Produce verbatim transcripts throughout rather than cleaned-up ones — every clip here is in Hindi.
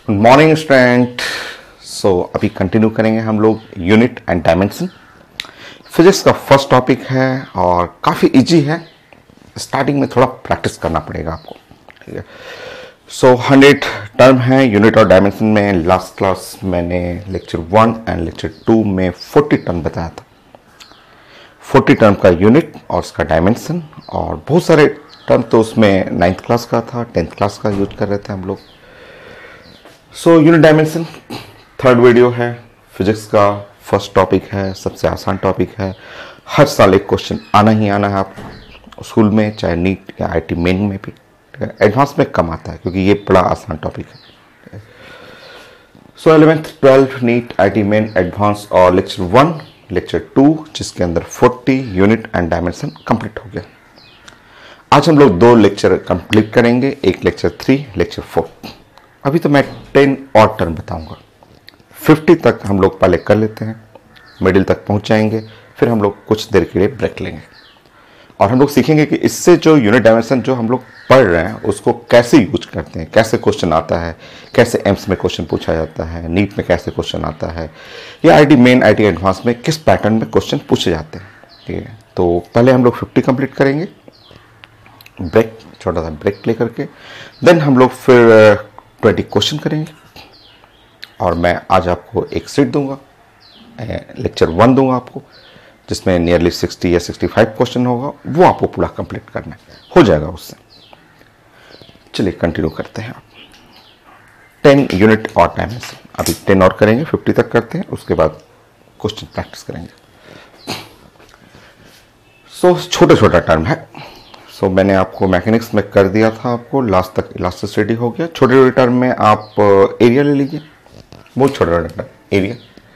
Good morning student. सो अभी कंटिन्यू करेंगे हम लोग यूनिट एंड डायमेंशन। फिजिक्स का फर्स्ट टॉपिक है और काफ़ी इजी है। स्टार्टिंग में थोड़ा प्रैक्टिस करना पड़ेगा आपको, ठीक है। सो हंड्रेड टर्म है यूनिट और डायमेंशन में। लास्ट क्लास मैंने lecture one and lecture two में फोर्टी टर्म बताया था। फोर्टी टर्म का यूनिट और उसका डायमेंशन, और बहुत सारे टर्म तो उसमें नाइन्थ क्लास का था, टेंथ क्लास का यूज कर रहे थे हम लोग। So unit dimension third video है। फिजिक्स का फर्स्ट टॉपिक है, सबसे आसान टॉपिक है। हर साल एक क्वेश्चन आना ही आना है आपको स्कूल में, चाहे नीट या आईटी मेन में भी। एडवांस में कम आता है क्योंकि ये बड़ा आसान टॉपिक है। So eleventh twelfth NEET IIT main advance और लेक्चर वन लेक्चर टू जिसके अंदर forty unit and dimension complete हो गया। आज हम लोग दो लेक्चर कंप्लीट करेंगे, एक लेक्चर थ्री लेक्चर फोर। अभी तो मैं टेन और टर्म बताऊंगा। फिफ्टी तक हम लोग पहले कर लेते हैं, मिडिल तक पहुंच जाएंगे, फिर हम लोग कुछ देर के लिए ब्रेक लेंगे और हम लोग सीखेंगे कि इससे जो यूनिट डायमेंशन जो हम लोग पढ़ रहे हैं उसको कैसे यूज करते हैं, कैसे क्वेश्चन आता है, कैसे एम्स में क्वेश्चन पूछा जाता है, नीट में कैसे क्वेश्चन आता है, या आईटी मेन आईटी एडवांस में किस पैटर्न में क्वेश्चन पूछे जाते हैं, ठीक है। तो पहले हम लोग फिफ्टी कंप्लीट करेंगे, ब्रेक, छोटा सा ब्रेक ले करके देन हम लोग फिर ट्वेंटी क्वेश्चन करेंगे। और मैं आज आपको एक सीट दूंगा, लेक्चर वन दूंगा आपको, जिसमें नियरली सिक्सटी या सिक्सटी फाइव क्वेश्चन होगा, वो आपको पूरा कंप्लीट करना है, हो जाएगा उससे। चलिए कंटिन्यू करते हैं। आप टेन यूनिट और डायमेंशन, अभी टेन और करेंगे, फिफ्टी तक करते हैं, उसके बाद क्वेश्चन प्रैक्टिस करेंगे। सो so, छोटा छोटा टर्म है। सो so, मैंने आपको मैकेनिक्स में कर दिया था, आपको लास्ट तक इलास्टिसिटी हो गया। छोटे छोटे टर्म में आप एरिया ले लीजिए, बहुत छोटा छोटा टर्म एरिया।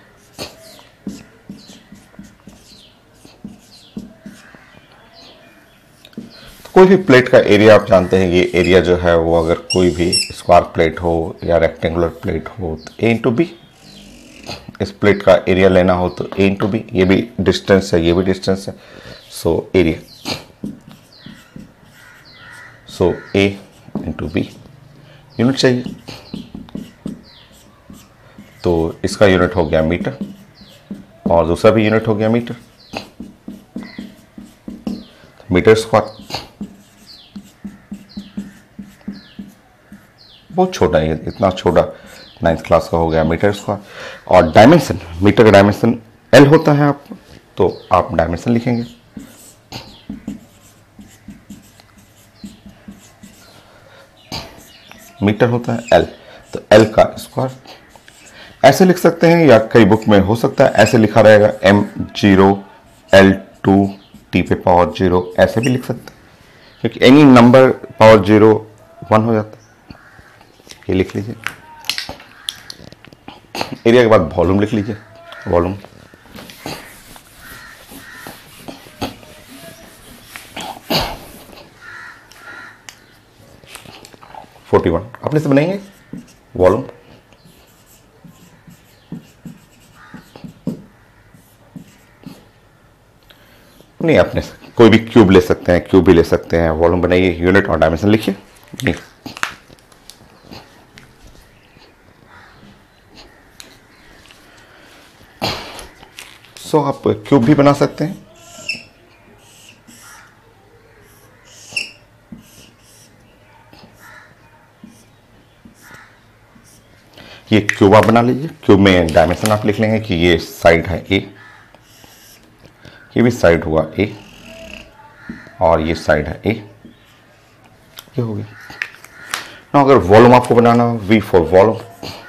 तो कोई भी प्लेट का एरिया आप जानते हैं, ये एरिया जो है वो अगर कोई भी स्क्वायर प्लेट हो या रेक्टेंगुलर प्लेट हो तो ए इंटू बी। इस प्लेट का एरिया लेना हो तो ए इंटू बी, ये भी डिस्टेंस है, ये भी डिस्टेंस है। So area, so A into B unit चाहिए, तो इसका यूनिट हो गया मीटर और दूसरा भी यूनिट हो गया मीटर, मीटर स्क्वायर। बहुत छोटा है, इतना छोटा नाइन्थ क्लास का हो गया मीटर स्क्वायर। और डायमेंशन, मीटर का डायमेंशन एल होता है, आप तो आप डायमेंशन लिखेंगे। मीटर होता है एल, तो एल का स्क्वायर ऐसे लिख सकते हैं, या कई बुक में हो सकता है ऐसे लिखा रहेगा, M zero L two T पे पावर जीरो, ऐसे भी लिख सकते हैं क्योंकि any number power zero one हो जाता है। ये लिख लीजिए। एरिया के बाद वॉल्यूम लिख लीजिए, वॉल्यूम। फोर्टी वन अपने से बनाएंगे वॉल्यूम। नहीं, अपने से कोई भी क्यूब ले सकते हैं, क्यूब भी ले सकते हैं। वॉल्यूम बनाइए, यूनिट और डायमेंशन लिखिए। नहीं, सो आप क्यूब भी बना सकते हैं। ये क्यूब आप बना लीजिए। क्यूब में डायमेंशन आप लिख लेंगे कि ये साइड है ए, ये भी साइड हुआ ए, और ये साइड है ए, ये हो गया ना। अगर वॉल्यूम आपको बनाना हो, V for volume.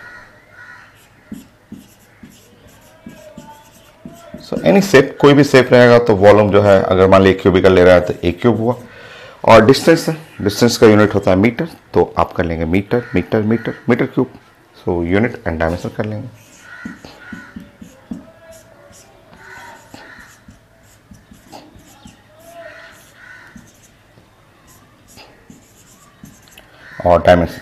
So any shape, कोई भी शेप रहेगा तो वॉल्यूम जो है, अगर मान लीजिए क्यूबिकल ले रहा है तो ए क्यूब हुआ। और डिस्टेंस है, डिस्टेंस का यूनिट होता है मीटर, तो आप कर लेंगे metre metre metre metre cube. So unit and dimension कर लेंगे। और डायमेंशन,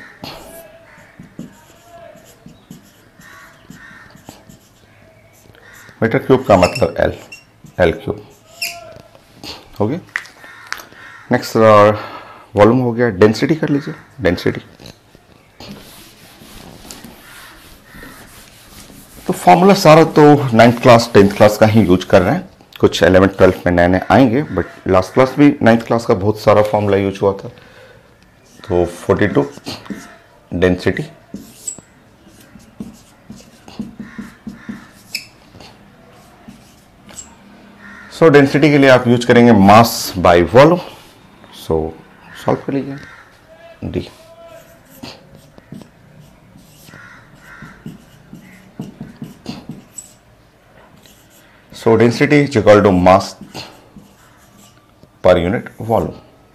मीटर क्यूब का मतलब एल, एल क्यूब हो गया। नेक्स्ट वॉल्यूम हो गया। डेंसिटी कर लीजिए, डेंसिटी तो फॉर्मूला सारा तो नाइन्थ क्लास टेंथ क्लास का ही यूज कर रहे हैं, कुछ इलेवेंथ ट्वेल्थ में नए नए आएंगे, बट लास्ट क्लास भी नाइन्थ क्लास का बहुत सारा फॉर्मूला यूज हुआ था। तो forty two density, so density के लिए आप यूज करेंगे mass by volume. So solve कर लीजिए। D so density is equal to mass per unit volume.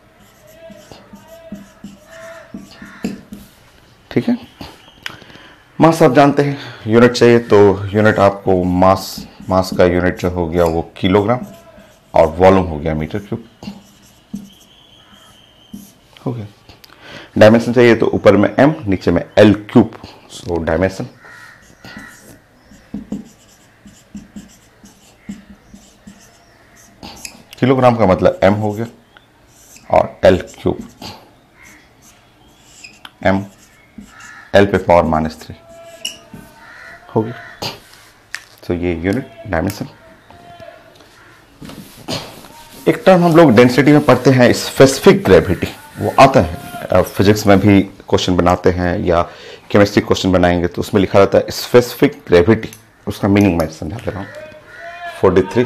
ठीक है, मास आप जानते हैं, यूनिट चाहिए तो यूनिट आपको मास मास का यूनिट जो हो गया वो किलोग्राम और वॉल्यूम हो गया मीटर क्यूब हो गया। डायमेंशन चाहिए तो ऊपर में m नीचे में l cube. So dimension kilogram का मतलब m हो गया और l क्यूब, m l पे पावर माइनस थ्री हो गया। तो ये यूनिट डायमेंशन। एक टर्म हम लोग डेंसिटी में पढ़ते हैं स्पेसिफिक ग्रेविटी, वो आता है फिजिक्स में भी क्वेश्चन बनाते हैं या केमिस्ट्री क्वेश्चन बनाएंगे तो उसमें लिखा रहता है स्पेसिफिक ग्रेविटी। उसका मीनिंग मैं समझा दे रहा हूं। Forty three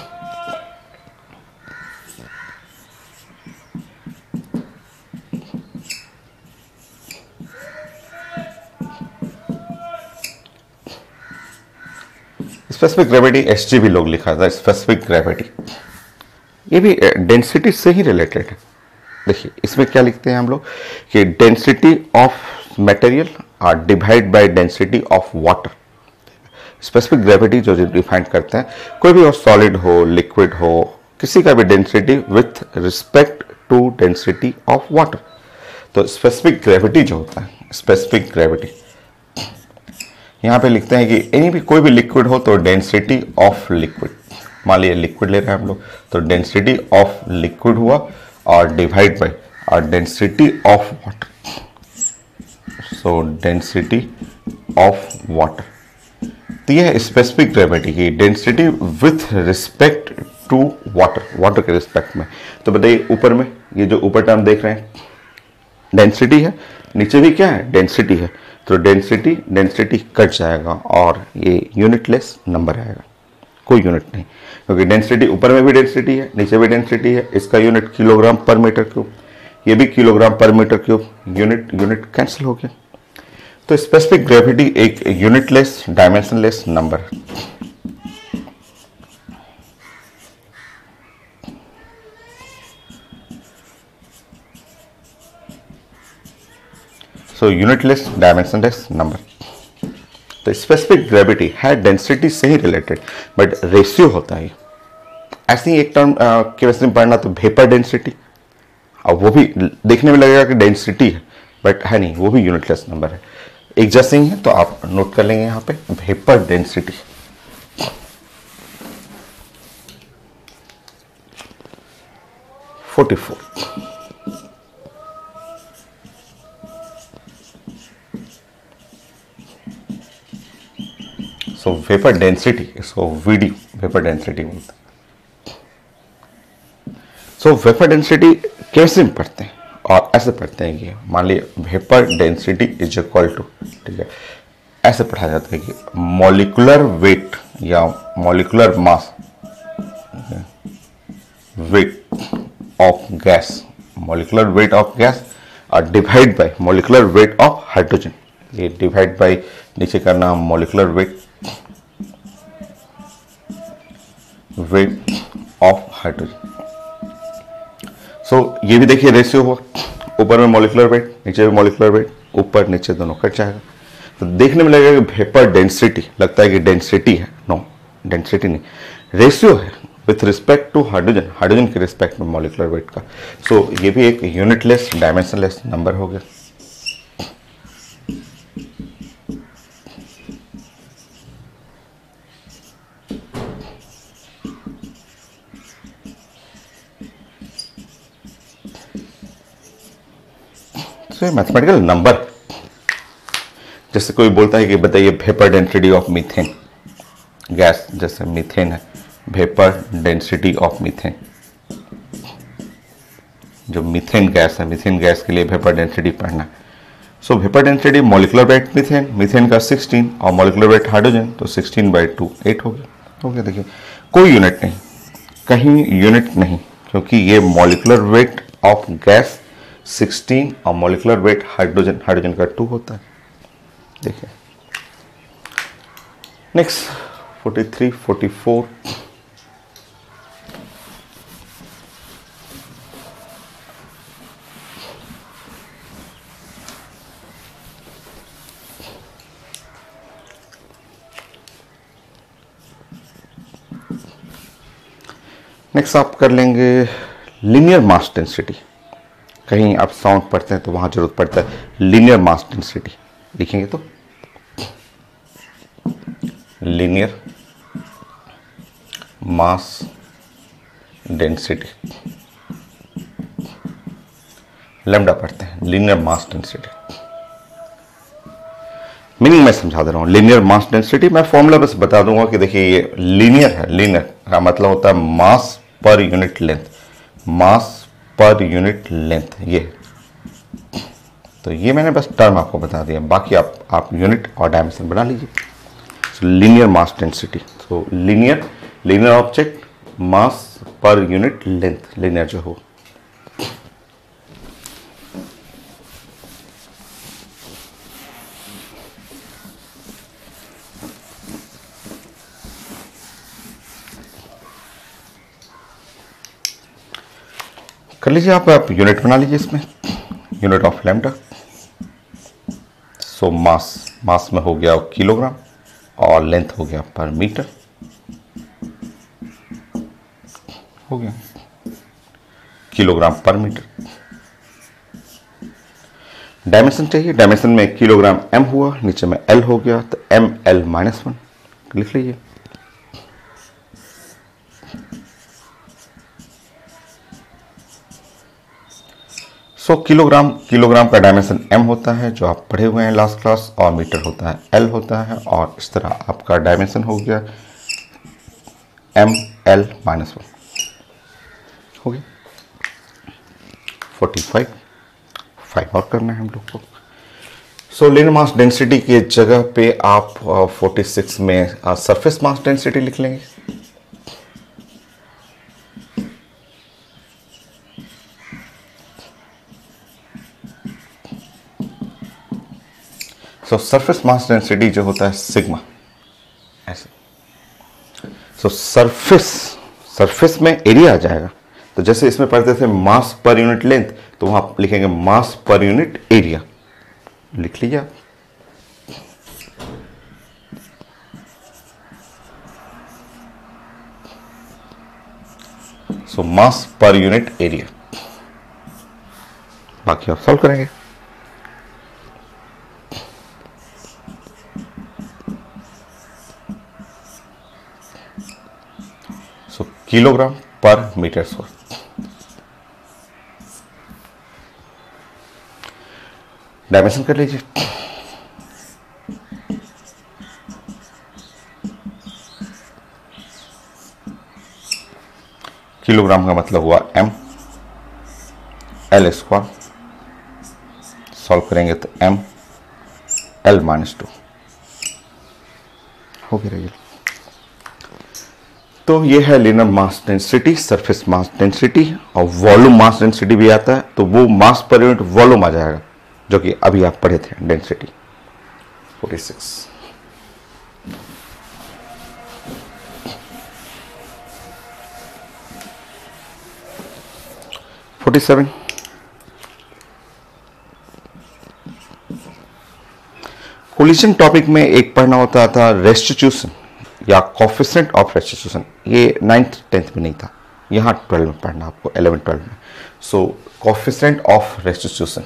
specific gravity S G भी लोग लिखा था स्पेसिफिक ग्रेविटी, ये भी डेंसिटी से ही रिलेटेड है। देखिए इसमें क्या लिखते हैं हम लोग कि density of material or divide by density of water. Specific gravity जो डिफाइन करते हैं, कोई भी और सॉलिड हो लिक्विड हो किसी का भी density with respect to density of water. तो स्पेसिफिक ग्रेविटी जो होता है, स्पेसिफिक ग्रेविटी यहां पे लिखते हैं कि एनी भी कोई भी लिक्विड हो तो डेंसिटी ऑफ लिक्विड, मान लीजिए लिक्विड ले रहे हैं हम लोग तो डेंसिटी ऑफ लिक्विड हुआ और डिवाइड बाय और density of water. So density of water, तो यह है स्पेसिफिक ग्रेविटी की density with respect to water, water के रिस्पेक्ट में। तो बताइए ऊपर में ये जो ऊपर टर्म देख रहे हैं डेंसिटी है, नीचे भी क्या है डेंसिटी है, तो डेंसिटी डेंसिटी कट जाएगा और ये यूनिटलेस नंबर आएगा, कोई यूनिट नहीं, क्योंकि डेंसिटी ऊपर में भी डेंसिटी है नीचे भी डेंसिटी है। इसका यूनिट किलोग्राम पर मीटर क्यूब, ये भी किलोग्राम पर metre cube, unit unit cancel हो गया। तो स्पेसिफिक ग्रेविटी एक यूनिटलेस डायमेंशनलेस नंबर है। So unitless dimensionless number. तो स्पेसिफिक ग्रेविटी है डेंसिटी से ही रिलेटेड बट रेशियो होता है। ऐसे ही एक टर्म केमिस्ट्री में पढ़ना तो वेपर डेंसिटी, और वो भी देखने में लगेगा कि डेंसिटी है बट है नहीं, वो भी यूनिटलेस नंबर है। एक जैसे ही है तो आप नोट कर लेंगे यहां पे vapour density. Forty four so vapour density, इसको वीडी वेपर डेंसिटी बोलते हैं। सो वेपर डेंसिटी कैसे में पढ़ते हैं और ऐसे पढ़ते हैं कि मान लीजिए vapour density is equal to, ठीक है, ऐसे पढ़ा जाता है कि मॉलिक्यूलर वेट या molecular mass weight of gas, molecular weight of gas और divide by molecular weight of hydrogen. ये डिवाइड बाय नीचे करना molecular weight weight of hydrogen. So ये भी देखिए रेशियो हुआ, ऊपर में मॉलिक्यूलर वेट नीचे में मॉलिक्यूलर वेट, ऊपर नीचे दोनों कट जाएगा। तो देखने में लगेगा कि वेपर डेंसिटी, लगता है कि डेंसिटी है, नो डेंसिटी नहीं, रेशियो है with respect to hydrogen, hydrogen के रिस्पेक्ट में मॉलिक्यूलर वेट का। सो so, ये भी एक यूनिटलेस डायमेंशनलेस नंबर हो गया। मैथमेटिकल नंबर जैसे कोई बोलता है कि बताइए vapour density of methane gas, जैसे मीथेन है, वेपर डेंसिटी ऑफ मीथेन, जो मीथेन गैस है, मीथेन गैस के लिए वेपर डेंसिटी पढ़ना। So vapour density molecular weight methane, methane का सिक्सटीन और मॉलिक्यूलर वेट हाइड्रोजन, तो सिक्सटीन बाई टू एट हो गया। हो गया, देखिए कोई यूनिट नहीं, कहीं यूनिट नहीं, क्योंकि ये molecular weight of gas sixteen और मॉलिक्यूलर वेट हाइड्रोजन हाइड्रोजन का टू होता है। देखिए next forty three forty four, next आप कर लेंगे लीनियर मास डेंसिटी। कहीं आप साउंड पढ़ते हैं तो वहां जरूरत पड़ता है लीनियर मास डेंसिटी, लिखेंगे तो लीनियर मास डेंसिटी, लैम्डा पढ़ते हैं, लीनियर मास डेंसिटी। मीनिंग मैं समझा दे रहा हूं, लीनियर मास डेंसिटी मैं फॉर्मूला बस बता दूंगा कि देखिए ये लीनियर है, लीनियर का मतलब होता है मास पर यूनिट लेंथ, मास पर यूनिट लेंथ, ये तो ये मैंने बस टर्म आपको बता दिया, बाकी आप आप यूनिट और डायमेंशन बना लीजिए। So linear mass density, so linear linear object, mass per unit length, linear जो हो। कर लीजिए आप आप यूनिट बना लीजिए इसमें, unit of lambda. So mass mass में हो गया किलोग्राम और लेंथ हो गया पर मीटर, हो गया किलोग्राम पर मीटर। डायमेंशन चाहिए, डायमेंशन में किलोग्राम एम हुआ, नीचे में एल हो गया, तो एम एल माइनस वन लिख लीजिए। सौ किलोग्राम, किलोग्राम का डायमेंशन एम होता है जो आप पढ़े हुए हैं लास्ट क्लास, और मीटर होता है एल होता है, और इस तरह आपका डायमेंशन हो गया एम एल माइनस वन, हो गया फोर्टी फाइव। फाइव और करना है हम लोग को। सो लीनियर मास डेंसिटी की जगह पे आप फोर्टी सिक्स में सरफेस मास डेंसिटी लिख लेंगे। सो सरफेस मास डेंसिटी जो होता है सिग्मा, ऐसे। सो सरफेस सरफेस में एरिया आ जाएगा, तो जैसे इसमें पढ़ते थे मास पर यूनिट लेंथ, तो वहां लिखेंगे मास पर यूनिट एरिया, लिख लीजिए आप। सो मास पर यूनिट एरिया, बाकी आप सॉल्व करेंगे। सो किलोग्राम पर मीटर स्क्वायर, डायमेंशन कर लीजिए। किलोग्राम का मतलब हुआ एम, एल स्क्वायर, सॉल्व करेंगे तो एम एल माइनस टू हो गया रहेगी। तो ये है linear mass density, surface mass density, और वॉल्यूम मास डेंसिटी भी आता है, तो वो मास पर यूनिट वॉल्यूम आ जाएगा, जो कि अभी आप पढ़े थे density forty six. Forty seven, collision topic में एक पढ़ना होता था रेस्टिट्यूशन या कोफिशिएंट ऑफ रेस्टिट्यूशन, ये नाइन्थ टेंथ में नहीं था, यहाँ ट्वेल्व में पढ़ना आपको, इलेवन ट्वेल्व में। So coefficient of restitution,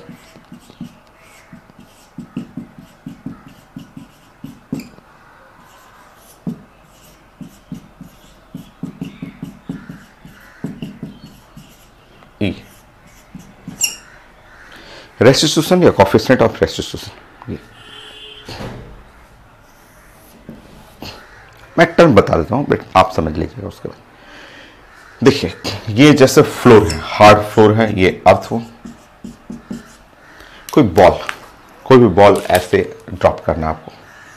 e, restitution या कोफिशिएंट ऑफ रेस्टिट्यूशन, ये मैं टर्म बता देता हूँ बट आप समझ लीजिएगा उसके बाद। देखिए ये जैसे फ्लोर है, हार्ड फ्लोर है, ये अर्थ हो, कोई बॉल, कोई भी बॉल ऐसे ड्रॉप करना आपको।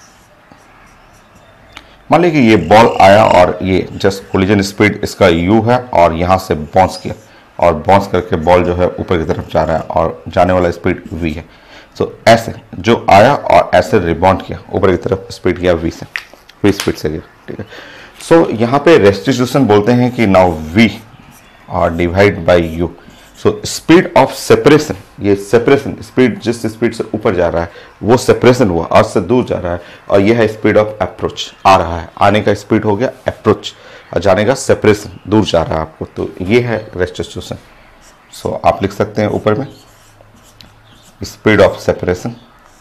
मान लीजिए कि ये बॉल आया और ये जस्ट कोलिजन स्पीड इसका यू है और यहां से बाउंस किया और बाउंस करके बॉल जो है ऊपर की तरफ जा रहा है और जाने वाला स्पीड वी है। सो so, ऐसे जो आया और ऐसे रिबाउंड किया ऊपर की तरफ, स्पीड किया वी से, वी स्पीड से गया, ठीक है। सो so, यहाँ पे रेस्टिट्यूशन बोलते हैं कि नाउ वी और divide by u. So speed of separation, ये सेपरेशन स्पीड जिस स्पीड से ऊपर जा रहा है वो सेपरेशन हुआ, अर्थ से दूर जा रहा है, और यह है स्पीड ऑफ अप्रोच, आ रहा है, आने का स्पीड हो गया अप्रोच और जाने का सेपरेशन, दूर जा रहा है आपको, तो ये है रेस्टिट्यूशन। सो so, आप लिख सकते हैं ऊपर में speed of separation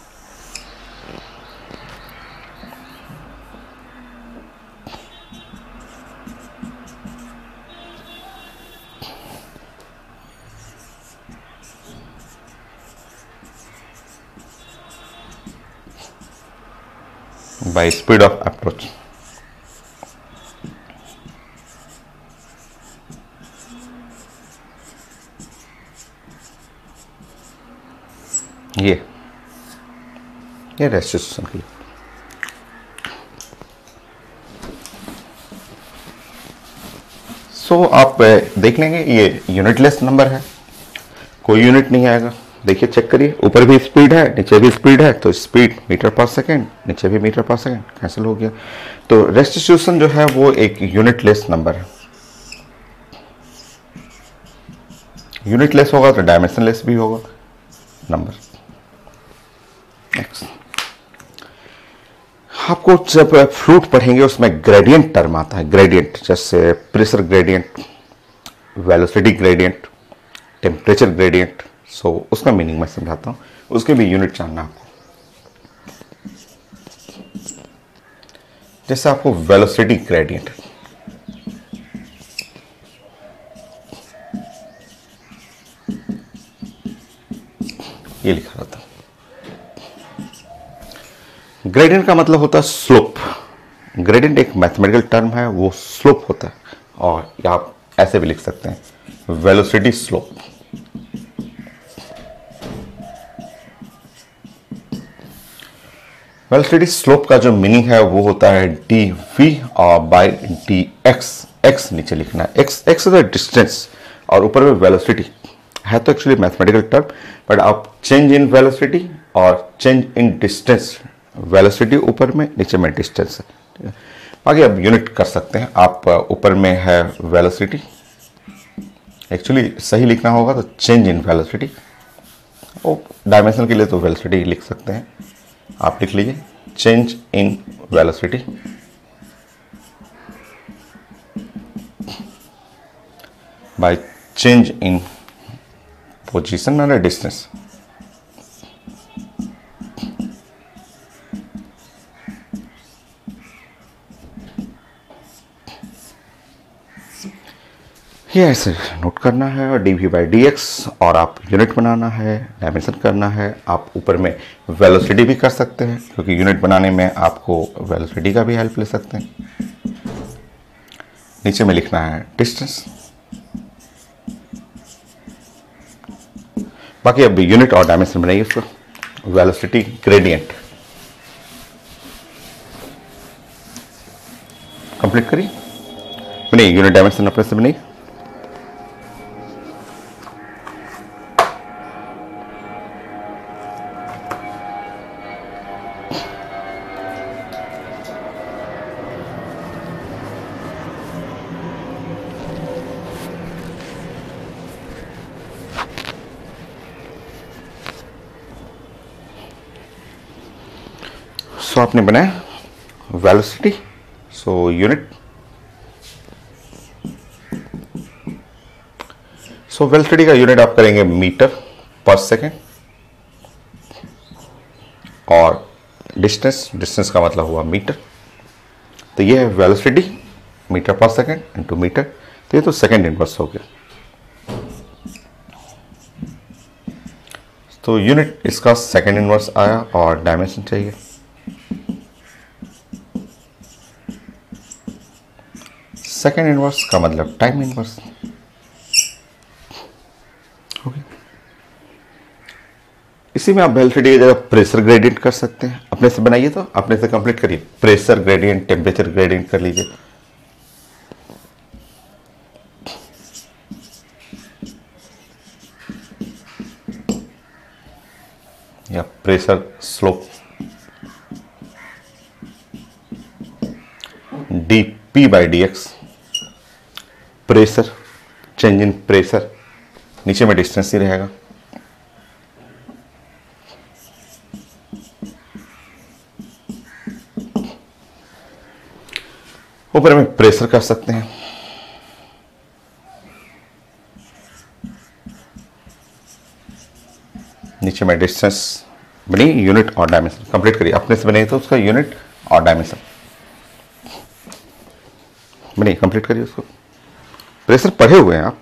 by speed of approach। ये ये रेस्टिट्यूशन की। सो so, आप देख लेंगे ये यूनिटलेस नंबर है, कोई यूनिट नहीं आएगा। देखिए चेक करिए, ऊपर भी स्पीड है नीचे भी स्पीड है, तो स्पीड मीटर पर सेकेंड, नीचे भी मीटर पर सेकेंड, कैंसिल हो गया। तो रेस्टिट्यूशन जो है वो एक यूनिटलेस नंबर है। यूनिटलेस होगा तो डायमेंशनलेस भी होगा नंबर। नेक्स्ट, आपको जब फ्लूइड पढ़ेंगे उसमें ग्रेडियंट टर्म आता है, ग्रेडियंट, जैसे pressure gradient, velocity gradient, temperature gradient. So so, उसका मीनिंग मैं समझाता हूं, उसके भी यूनिट जानना आपको। जैसे आपको वेलोसिटी ग्रेडियंट, ये लिखा रहता है। ग्रेडियंट का मतलब होता है स्लोप। ग्रेडियंट एक मैथमेटिकल टर्म है, वो स्लोप होता है, और आप ऐसे भी लिख सकते हैं वेलोसिटी स्लोप। वेलोसिटी स्लोप का जो मीनिंग है वो होता है डी वी और बाई डी एक्स। एक्स नीचे लिखना है, x x is the distance और ऊपर में वेलोसिटी है, तो एक्चुअली मैथमेटिकल टर्म, बट आप चेंज इन वेलोसिटी और चेंज इन डिस्टेंस, वेलोसिटी ऊपर में नीचे में डिस्टेंस है। बाकी आप यूनिट कर सकते हैं, आप ऊपर में है वेलोसिटी, एक्चुअली सही लिखना होगा तो चेंज इन वेलोसिटी, और डायमेंशन के लिए तो वेलोसिटी लिख सकते हैं, आप लिख लीजिए change in velocity by change in position और डिस्टेंस। ये ऐसे नोट करना है, और d v by d x, और आप यूनिट बनाना है, डायमेंशन करना है। आप ऊपर में वेलोसिटी भी कर सकते हैं, क्योंकि यूनिट बनाने में आपको वेलोसिटी का भी हेल्प ले सकते हैं। नीचे में लिखना है डिस्टेंस। बाकी अब यूनिट और डायमेंशन बनाइए उसको। वेलोसिटी ग्रेडियंट कंप्लीट करिए, बनाइए यूनिट डायमेंशन अपने से बनाइए। सो so, आपने बनाया velocity, so unit. So velocity का यूनिट आप करेंगे मीटर पर सेकेंड, और डिस्टेंस, डिस्टेंस का मतलब हुआ मीटर, तो ये है वेलोसिटी मीटर पर सेकेंड इंटू मीटर, तो ये तो सेकेंड इनवर्स हो गया। तो यूनिट इसका सेकेंड इनवर्स आया, और डायमेंशन चाहिए सेकेंड इनवर्स का मतलब टाइम इनवर्स। ओके, इसी में आप वेलोसिटी की जगह प्रेशर ग्रेडियंट कर सकते हैं। अपने से बनाइए, तो अपने से कंप्लीट करिए। प्रेशर ग्रेडियंट, टेम्परेचर ग्रेडियंट कर लीजिए। या pressure slope, d p by d x, pressure change in pressure, नीचे में डिस्टेंस ही रहेगा। ऊपर में प्रेशर कर सकते हैं। नीचे में डिस्टेंस बनी, यूनिट और डायमेंशन कंप्लीट करिए। अपने से बने तो उसका यूनिट और डायमेंशन बनी, कंप्लीट करिए उसको। प्रेशर पढ़े हुए हैं आप।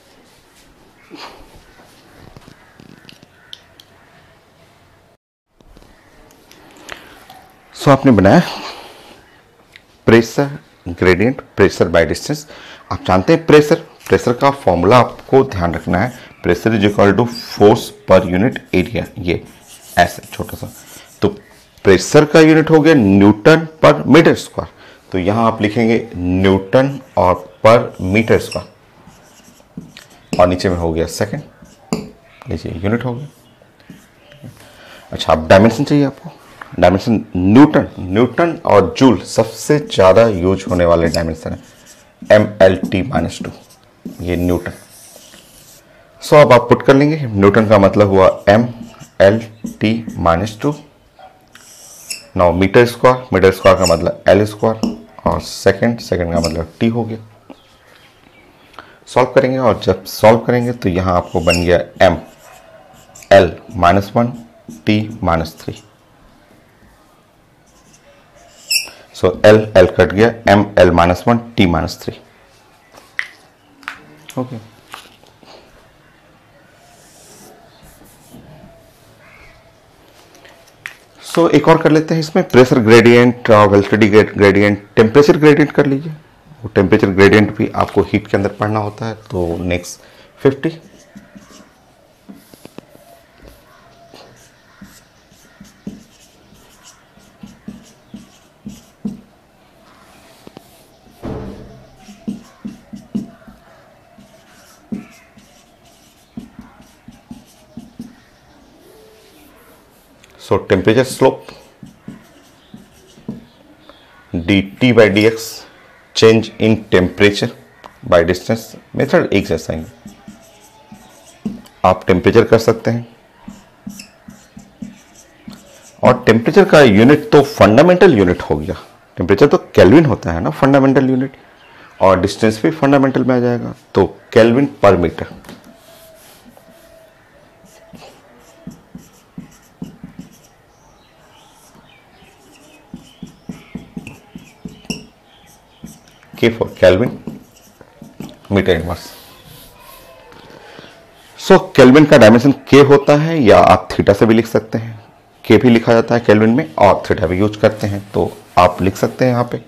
सो आपने बनाया pressure gradient, pressure by distance. आप जानते हैं प्रेशर प्रेशर का फॉर्मूला आपको ध्यान रखना है। Pressure is equal to force पर यूनिट एरिया, ये ऐसे छोटा सा। तो प्रेशर का यूनिट हो गया न्यूटन पर मीटर स्क्वायर, तो यहां आप लिखेंगे न्यूटन और पर मीटर स्क्वायर, और नीचे में हो गया सेकंड, लीजिए यूनिट हो गया। अच्छा, अब डायमेंशन चाहिए आपको। डायमेंशन न्यूटन न्यूटन और जूल सबसे ज्यादा यूज होने वाले डायमेंशन है। M L T minus two, ये न्यूटन। सो अब आप पुट कर लेंगे। न्यूटन का मतलब हुआ M L T minus two. नौ मीटर स्क्वायर, मीटर स्क्वायर का मतलब एल स्क्वायर, और सेकंड सेकंड का मतलब टी हो गया। सॉल्व करेंगे, और जब सॉल्व करेंगे तो यहां आपको बन गया M L minus one T minus three. So L L cut गया, M L minus one T minus three. Okay, so एक और कर लेते हैं इसमें। प्रेशर ग्रेडियंट और वेलोसिटी ग्रेडियंट, टेम्परेचर ग्रेडियंट कर लीजिए। वो टेम्परेचर ग्रेडियंट भी आपको हीट के अंदर पढ़ना होता है। तो next fifty, so temperature slope d t by d x, change in temperature by distance. Method एक जैसा ही, आप टेम्परेचर कर सकते हैं, और टेम्परेचर का यूनिट तो फंडामेंटल यूनिट हो गया। टेम्परेचर तो केल्विन होता है ना, फंडामेंटल यूनिट, और डिस्टेंस भी फंडामेंटल में आ जाएगा, तो केल्विन पर metre. K for kelvin, metre inverse. So kelvin का डायमेंशन के होता है, या आप थीटा से भी लिख सकते हैं। के भी लिखा जाता है केल्विन में, और थीटा भी यूज करते हैं, तो आप लिख सकते हैं यहां पे।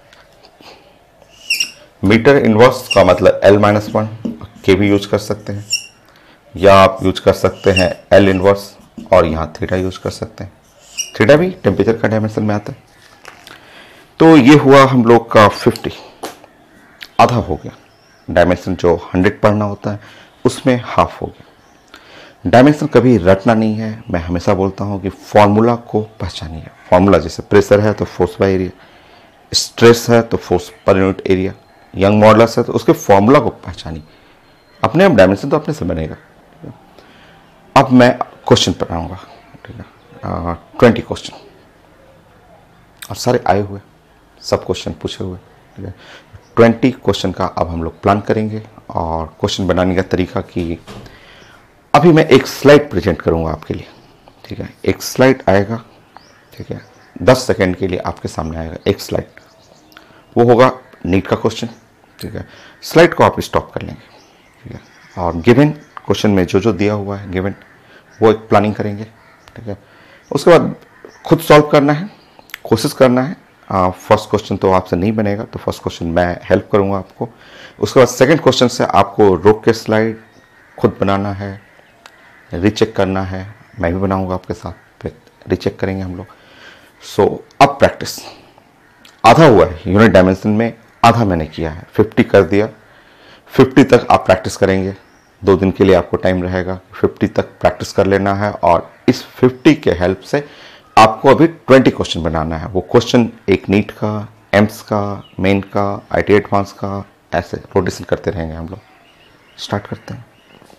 मीटर इनवर्स का मतलब एल माइनस वन, के भी यूज कर सकते हैं, या आप यूज कर सकते हैं एल इनवर्स, और यहां थीटा यूज कर सकते हैं। थीटा भी टेम्परेचर का डायमेंशन में आता है। तो ये हुआ हम लोग का फिफ्टी, आधा हो गया। डायमेंशन जो हंड्रेड पढ़ना होता है उसमें हाफ हो गया। डायमेंशन कभी रटना नहीं है। मैं हमेशा बोलता हूं कि फॉर्मूला को पहचानिए। फॉर्मूला जैसे प्रेशर है तो फोर्स बाय एरिया, स्ट्रेस है तो फोर्स पर यूनिट एरिया, यंग मॉडुलस है तो उसके फॉर्मूला को पहचानिए। अपने आप डायमेंशन तो अपने से बनेगा। अब मैं क्वेश्चन पढ़ाऊंगा, ठीक है, ट्वेंटी क्वेश्चन, और सारे आए हुए, सब क्वेश्चन पूछे हुए, ठीक है। ट्वेंटी क्वेश्चन का अब हम लोग प्लान करेंगे। और क्वेश्चन बनाने का तरीका कि अभी मैं एक स्लाइड प्रेजेंट करूंगा आपके लिए, ठीक है। एक स्लाइड आएगा, ठीक है, दस सेकेंड के लिए आपके सामने आएगा एक स्लाइड, वो होगा नीट का क्वेश्चन, ठीक है। स्लाइड को आप स्टॉप कर लेंगे, ठीक है, और गिवन क्वेश्चन में जो जो दिया हुआ है गिवन, वो एक प्लानिंग करेंगे, ठीक है। उसके बाद खुद सॉल्व करना है, कोशिश करना है फर्स्ट क्वेश्चन तो आपसे नहीं बनेगा, तो फर्स्ट क्वेश्चन मैं हेल्प करूंगा आपको। उसके बाद सेकंड क्वेश्चन से आपको रोक के स्लाइड खुद बनाना है, रीचेक करना है, मैं भी बनाऊंगा आपके साथ, फिर रीचेक करेंगे हम लोग। सो so, अब प्रैक्टिस आधा हुआ है यूनिट डायमेंशन में, आधा मैंने किया है, फिफ्टी कर दिया। फिफ्टी तक आप प्रैक्टिस करेंगे, दो दिन के लिए आपको टाइम रहेगा, फिफ्टी तक प्रैक्टिस कर लेना है। और इस फिफ्टी के हेल्प से आपको अभी ट्वेंटी क्वेश्चन बनाना है। वो क्वेश्चन एक नीट का, एम्स का, मेन का, आईटी एडवांस का, ऐसे रोटेशन करते रहेंगे हम लोग। स्टार्ट करते हैं।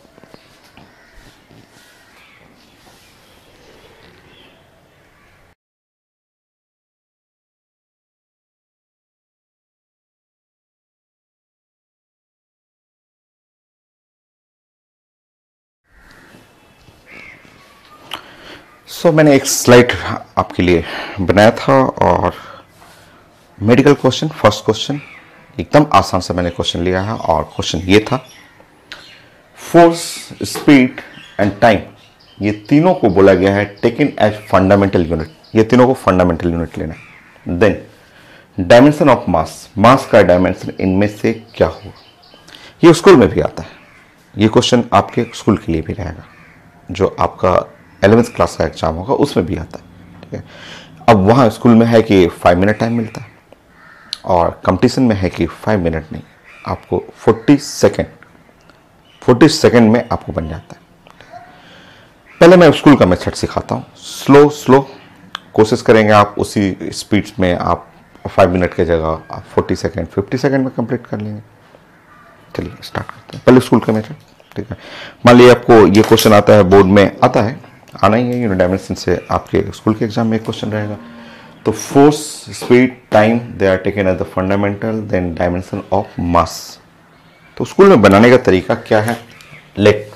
सो so, मैंने एक स्लाइड आपके लिए बनाया था और मेडिकल क्वेश्चन, फर्स्ट क्वेश्चन एकदम आसान से मैंने क्वेश्चन लिया है और क्वेश्चन ये था, फोर्स, स्पीड एंड टाइम, ये तीनों को बोला गया है टेकन एज फंडामेंटल यूनिट, ये तीनों को फंडामेंटल यूनिट लेना है। Then dimension of mass, mass का डायमेंशन इनमें से क्या होगा, ये स्कूल में भी आता है, ये क्वेश्चन आपके स्कूल के लिए भी रहेगा, जो आपका एलेवेंथ क्लास का एग्जाम होगा उसमें भी आता है, ठीक है। अब वहाँ स्कूल में है कि फाइव मिनट टाइम मिलता है और कंपटीशन में है कि फाइव मिनट नहीं, आपको फोर्टी सेकेंड फोर्टी सेकेंड में आपको बन जाता है। पहले मैं स्कूल का मेथड सिखाता हूँ, स्लो स्लो कोशिश करेंगे आप उसी स्पीड में, आप फाइव मिनट की जगह आप फोर्टी सेकेंड फिफ्टी सेकेंड में कंप्लीट कर लेंगे। चलिए स्टार्ट करते हैं। पहले स्कूल का मेथड, ठीक है। मान लीजिए आपको ये क्वेश्चन आता है, बोर्ड में आता है, आना ही है, यूनिट डायमेंशन से आपके स्कूल के एग्जाम में एक क्वेश्चन रहेगा। तो force, speed, time they are taken as the fundamental, then dimension of mass. तो स्कूल में बनाने का तरीका क्या है, लेट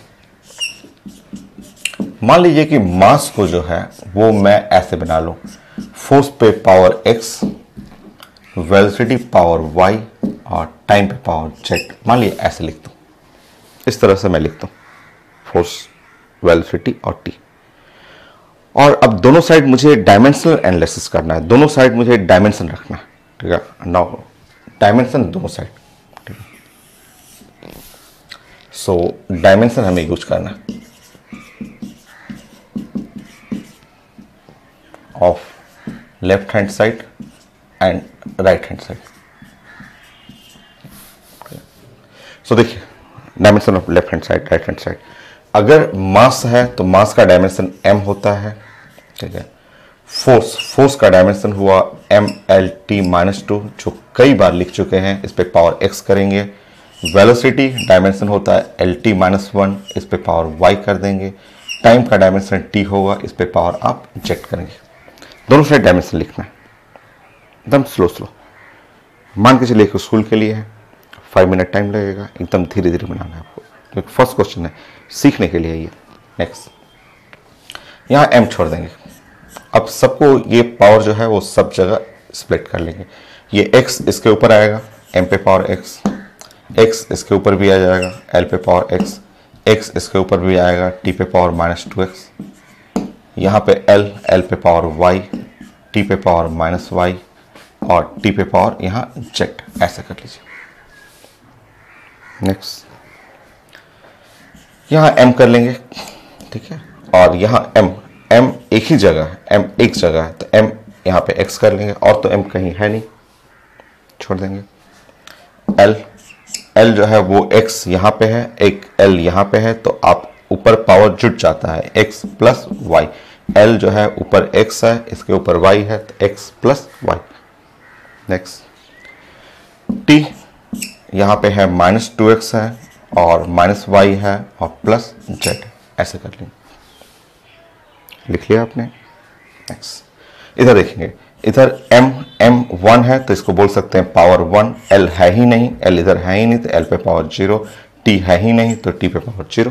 मान लीजिए कि मास को जो है वो मैं ऐसे बना लूं, फोर्स पे power x, velocity power y और टाइम पे पावर जेड, मान लीजिए ऐसे लिख दूं, इस तरह से मैं लिखता हूं, फोर्स, वेलोसिटी और टी। और अब दोनों साइड मुझे डायमेंशनल एनालिसिस करना है, दोनों साइड मुझे डायमेंशन रखना है, ठीक है। नाउ डायमेंशन दोनों साइड, ठीक है। सो डायमेंशन हमें यूज करना है of left hand side and right hand side. So देखिए dimension of left hand side, right hand side, अगर मास है तो मास का डायमेंशन m होता है, ठीक है। फोर्स, फोर्स का डायमेंशन हुआ M L T minus two, जो कई बार लिख चुके हैं, इस पे पावर x करेंगे। वेलोसिटी डायमेंशन होता है एल टी माइनस वन, इस पे पावर y कर देंगे। टाइम का डायमेंशन t होगा, इस पे पावर आप z करेंगे। दोनों साइड डायमेंशन लिखना है एकदम स्लो स्लो। मान के चलिए कि स्कूल के लिए है, फाइव मिनट टाइम लगेगा, एकदम धीरे धीरे बनाना है आपको, क्योंकि फर्स्ट क्वेश्चन है, सीखने के लिए ये। नेक्स्ट, यहाँ m छोड़ देंगे। अब सबको ये पावर जो है वो सब जगह स्प्लिट कर लेंगे। ये x इसके ऊपर आएगा, m पे पावर x, x इसके ऊपर भी आ जाएगा, l पे पावर x, x इसके ऊपर भी आएगा, t पे पावर माइनस टू एक्स, यहाँ पे l, l पे पावर y, t पे पावर माइनस वाई और t पे पावर यहाँ z, ऐसे कर लीजिए। नेक्स्ट, यहाँ m कर लेंगे, ठीक है। और यहाँ m, m एक ही जगह है, m एक जगह है, तो m यहाँ पे x कर लेंगे, और तो m कहीं है नहीं, छोड़ देंगे। l, l जो है वो x यहाँ पे है, एक l यहाँ पे है, तो आप ऊपर पावर जुट जाता है, x प्लस वाई। l जो है ऊपर x है, इसके ऊपर y है, तो x plus y. Next, t यहाँ पे है माइनस टू एक्स है और माइनस वाई है और प्लस जेड, ऐसे कर लेंगे। लिख लिया आपने। नेक्स्ट, इधर देखेंगे, इधर m m वन है तो इसको बोल सकते हैं पावर वन, l है ही नहीं, l इधर है ही नहीं तो l पे पावर जीरो, t है ही नहीं तो t पे पावर जीरो।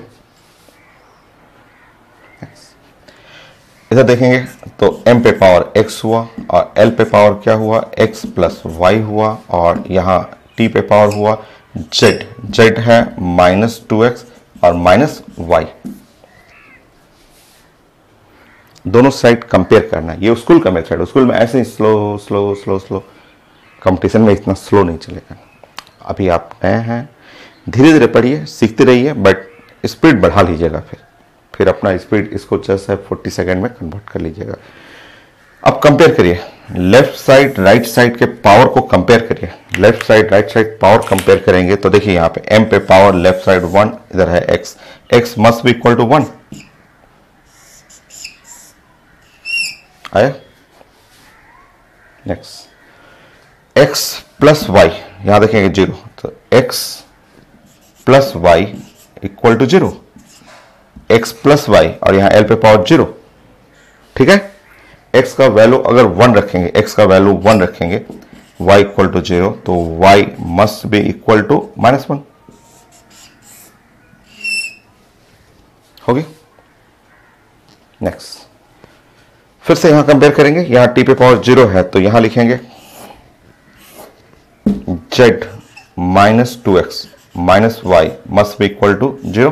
इधर देखेंगे तो m पे पावर x हुआ और l पे पावर क्या हुआ, x प्लस वाई हुआ, और यहाँ t पे पावर हुआ z, z है माइनस टू एक्स और माइनस वाई। दोनों साइड कंपेयर करना है। ये स्कूल का मेथड, स्कूल में ऐसे ही slow slow slow slow, competition में इतना स्लो नहीं चलेगा। अभी आप नए हैं, धीरे धीरे पढ़िए, सीखते रहिए, बट स्पीड बढ़ा लीजिएगा। फिर फिर अपना स्पीड इसको जस्ट है फोर्टी सेकेंड में कन्वर्ट कर लीजिएगा। अब कंपेयर करिए, लेफ्ट साइड राइट साइड के पावर को कंपेयर करिए। Left side right side power compare करेंगे तो देखिए यहाँ पे m पे पावर लेफ्ट साइड वन, इधर है x, x must be equal to one. आया? नेक्स्ट x प्लस वाई, यहां देखेंगे जीरो, तो x plus y equal to zero, x plus y और यहां l पे पावर जीरो। ठीक है, x का वैल्यू अगर वन रखेंगे, x का वैल्यू वन रखेंगे, y इक्वल टू जीरो, तो y must be equal to minus one. हो गया? नेक्स्ट फिर से यहां कंपेयर करेंगे, यहां t पे पावर जीरो है तो यहां लिखेंगे z minus two x minus y must be equal to zero.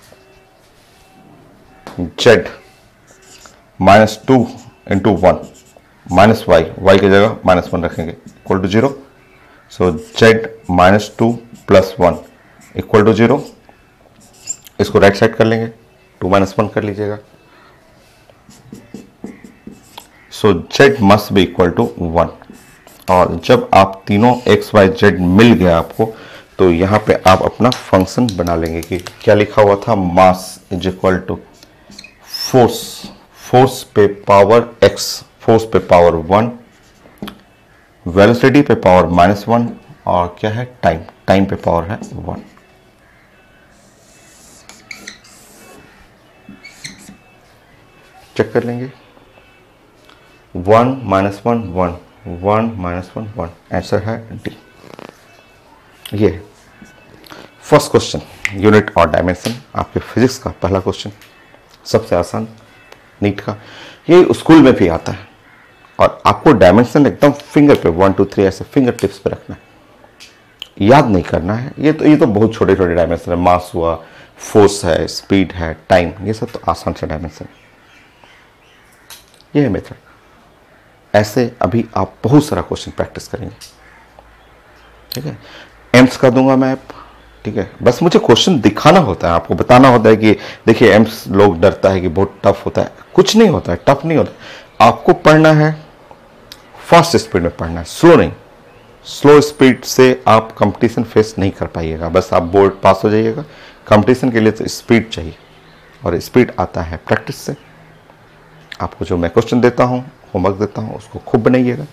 z minus two into one minus y, y की जगह माइनस वन रखेंगे, equal to zero. So z minus two plus one equal to zero. इसको राइट साइड कर लेंगे, टू माइनस वन कर लीजिएगा। So z must be equal to one. और जब आप तीनों x y z मिल गया आपको, तो यहां पे आप अपना फंक्शन बना लेंगे कि क्या लिखा हुआ था, mass is equal to force, force पे पावर x, फोर्स पे पावर वन, वेलोसिटी पे पावर माइनस वन, और क्या है, टाइम, टाइम पे पावर है वन। चेक कर लेंगे, one minus one one, one minus one one, answer है डी। ये फर्स्ट क्वेश्चन यूनिट और डायमेंशन, आपके फिजिक्स का पहला क्वेश्चन, सबसे आसान नीट का। ये स्कूल में भी आता है और आपको डायमेंशन एकदम फिंगर पे, वन टू थ्री ऐसे फिंगर टिप्स पे रखना है, याद नहीं करना है। ये तो ये तो बहुत छोटे छोटे डायमेंशन है, मास हुआ, फोर्स है, स्पीड है, टाइम, ये सब तो आसान से डायमेंशन। ये है मेथड। ऐसे अभी आप बहुत सारा क्वेश्चन प्रैक्टिस करेंगे। ठीक है, एम्स का दूंगा मैं, ठीक है, बस मुझे क्वेश्चन दिखाना होता है, आपको बताना होता है कि देखिए एम्स लोग डरता है कि बहुत टफ होता है, कुछ नहीं होता है, टफ नहीं होता। आपको पढ़ना है फास्ट स्पीड में पढ़ना है, स्लो नहीं। स्लो स्पीड से आप कंपटीशन फेस नहीं कर पाइएगा, बस आप बोर्ड पास हो जाइएगा। कंपटीशन के लिए तो स्पीड चाहिए, और स्पीड आता है प्रैक्टिस से। आपको जो मैं क्वेश्चन देता हूं, होमवर्क देता हूं, उसको खूब बनाइएगा।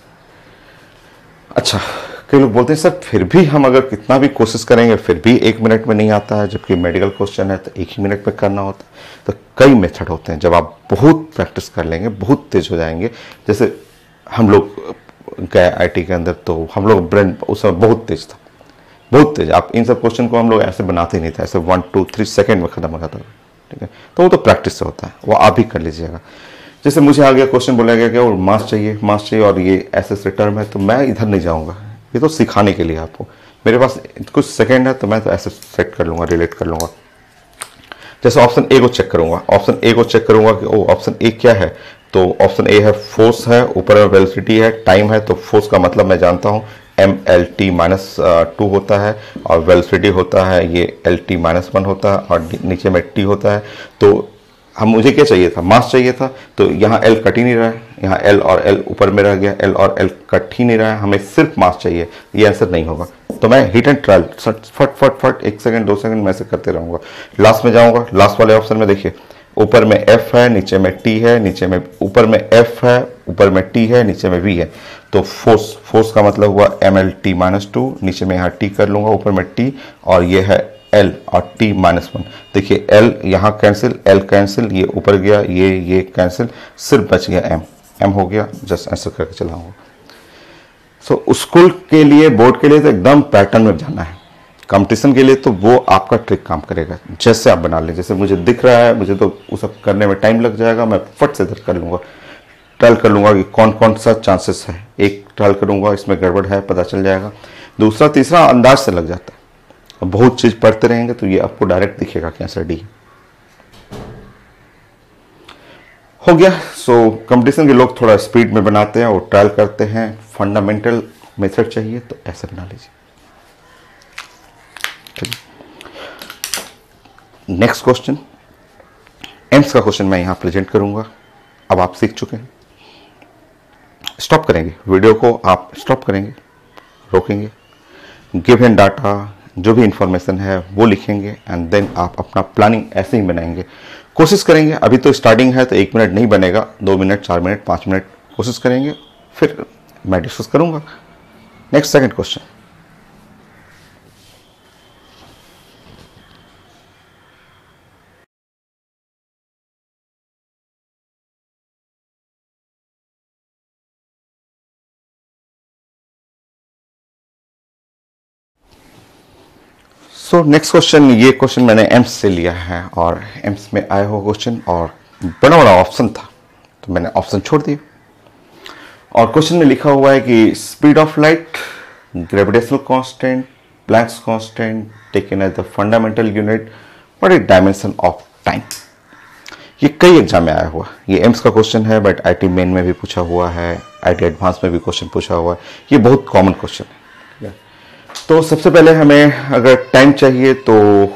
अच्छा, कई लोग बोलते हैं सर फिर भी हम अगर कितना भी कोशिश करेंगे फिर भी एक मिनट में नहीं आता है, जबकि मेडिकल क्वेश्चन है तो एक ही मिनट में करना होता है। तो कई मेथड होते हैं, जब आप बहुत प्रैक्टिस कर लेंगे, बहुत तेज हो जाएंगे। जैसे हम लोग गए आई टी के अंदर, तो हम लोग ब्रेन उस समय बहुत तेज था, बहुत तेज। आप इन सब क्वेश्चन को हम लोग ऐसे बनाते ही नहीं था, ऐसे वन टू थ्री सेकेंड में खत्म हो जाता था। ठीक है, तो वो तो प्रैक्टिस से होता है, वो आप भी कर लीजिएगा। जैसे मुझे आ गया क्वेश्चन, बोला गया कि और मास चाहिए, मास चाहिए, और ये ऐसे ऐसे टर्म है, तो मैं इधर नहीं जाऊंगा, ये तो सिखाने के लिए आपको। मेरे पास कुछ सेकंड है तो मैं तो ऐसे सेट कर लूंगा, रिलेट कर लूंगा। जैसे ऑप्शन ए को चेक करूंगा, ऑप्शन ए को चेक करूंगा कि ओ ऑप्शन ए क्या है, तो ऑप्शन ए है फोर्स है, ऊपर में वेलोसिटी है, टाइम है। तो फोर्स का मतलब मैं जानता हूं M L T minus two होता है, और वेलोसिटी होता है ये एल टी माइनस वन होता है, और नीचे में टी होता है। तो हम मुझे क्या चाहिए था, मास चाहिए था, तो यहाँ एल कट ही नहीं रहा है, यहाँ एल और एल ऊपर में रह गया, एल और एल कट ही नहीं रहा है, हमें सिर्फ मास चाहिए, ये आंसर नहीं होगा। तो मैं हिट एंड ट्रायल फट फट फट एक सेकंड दो सेकंड में ऐसे करते रहूंगा। लास्ट में जाऊंगा, लास्ट वाले ऑप्शन में देखिए, ऊपर में एफ है, नीचे में टी है, नीचे में ऊपर में एफ है, ऊपर में टी है, नीचे में वी है। तो फोर्स, फोर्स का मतलब हुआ M L T minus two, नीचे में यहाँ टी कर लूंगा, ऊपर में टी, और ये है एल और टी माइनस वन। देखिए एल यहाँ कैंसिल, एल कैंसिल, ये ऊपर गया, ये ये कैंसिल, सिर्फ बच गया एम, एम हो गया। जस्ट आंसर करके चलाऊंगा। सो स्कूल के लिए, बोर्ड के लिए तो एकदम पैटर्न में जाना है। कंपटीशन के लिए तो वो आपका ट्रिक काम करेगा, जैसे आप बना लें। जैसे मुझे दिख रहा है, मुझे तो वो सब करने में टाइम लग जाएगा, मैं फट से इधर कर लूंगा, ट्रायल कर लूंगा कि कौन कौन सा चांसेस है। एक ट्रायल करूंगा, इसमें गड़बड़ है पता चल जाएगा, दूसरा तीसरा अंदाज से लग जाता है। बहुत चीज पढ़ते रहेंगे तो ये आपको डायरेक्ट दिखेगा कि आंसर डी। हो गया। सो कंपटीशन के लोग थोड़ा स्पीड में बनाते हैं और ट्रायल करते हैं, फंडामेंटल मेथड चाहिए तो ऐसे बना लीजिए। नेक्स्ट क्वेश्चन, एम्स का क्वेश्चन मैं यहां प्रेजेंट करूंगा। अब आप सीख चुके हैं, स्टॉप करेंगे वीडियो को, आप स्टॉप करेंगे, रोकेंगे, गिवन डाटा जो भी इंफॉर्मेशन है वो लिखेंगे एंड देन आप अपना प्लानिंग ऐसे ही बनाएंगे। कोशिश करेंगे, अभी तो स्टार्टिंग है तो एक मिनट नहीं बनेगा, दो मिनट, चार मिनट, पाँच मिनट कोशिश करेंगे, फिर मैं डिस्कस करूंगा। Next second question, so next question, ये क्वेश्चन मैंने एम्स से लिया है और एम्स में आया हुआ क्वेश्चन और बड़ा बड़ा ऑप्शन था तो मैंने ऑप्शन छोड़ दिया। और क्वेश्चन में लिखा हुआ है कि speed of light, gravitational constant, Planck's constant taken as the fundamental unit, what is dimension of time. ये कई एग्जाम में आया हुआ, ये एम्स का क्वेश्चन है बट आईटी मेन में भी पूछा हुआ है, आईटी एडवांस में भी क्वेश्चन पूछा हुआ है, ये बहुत कॉमन क्वेश्चन है। तो सबसे पहले हमें अगर टाइम चाहिए तो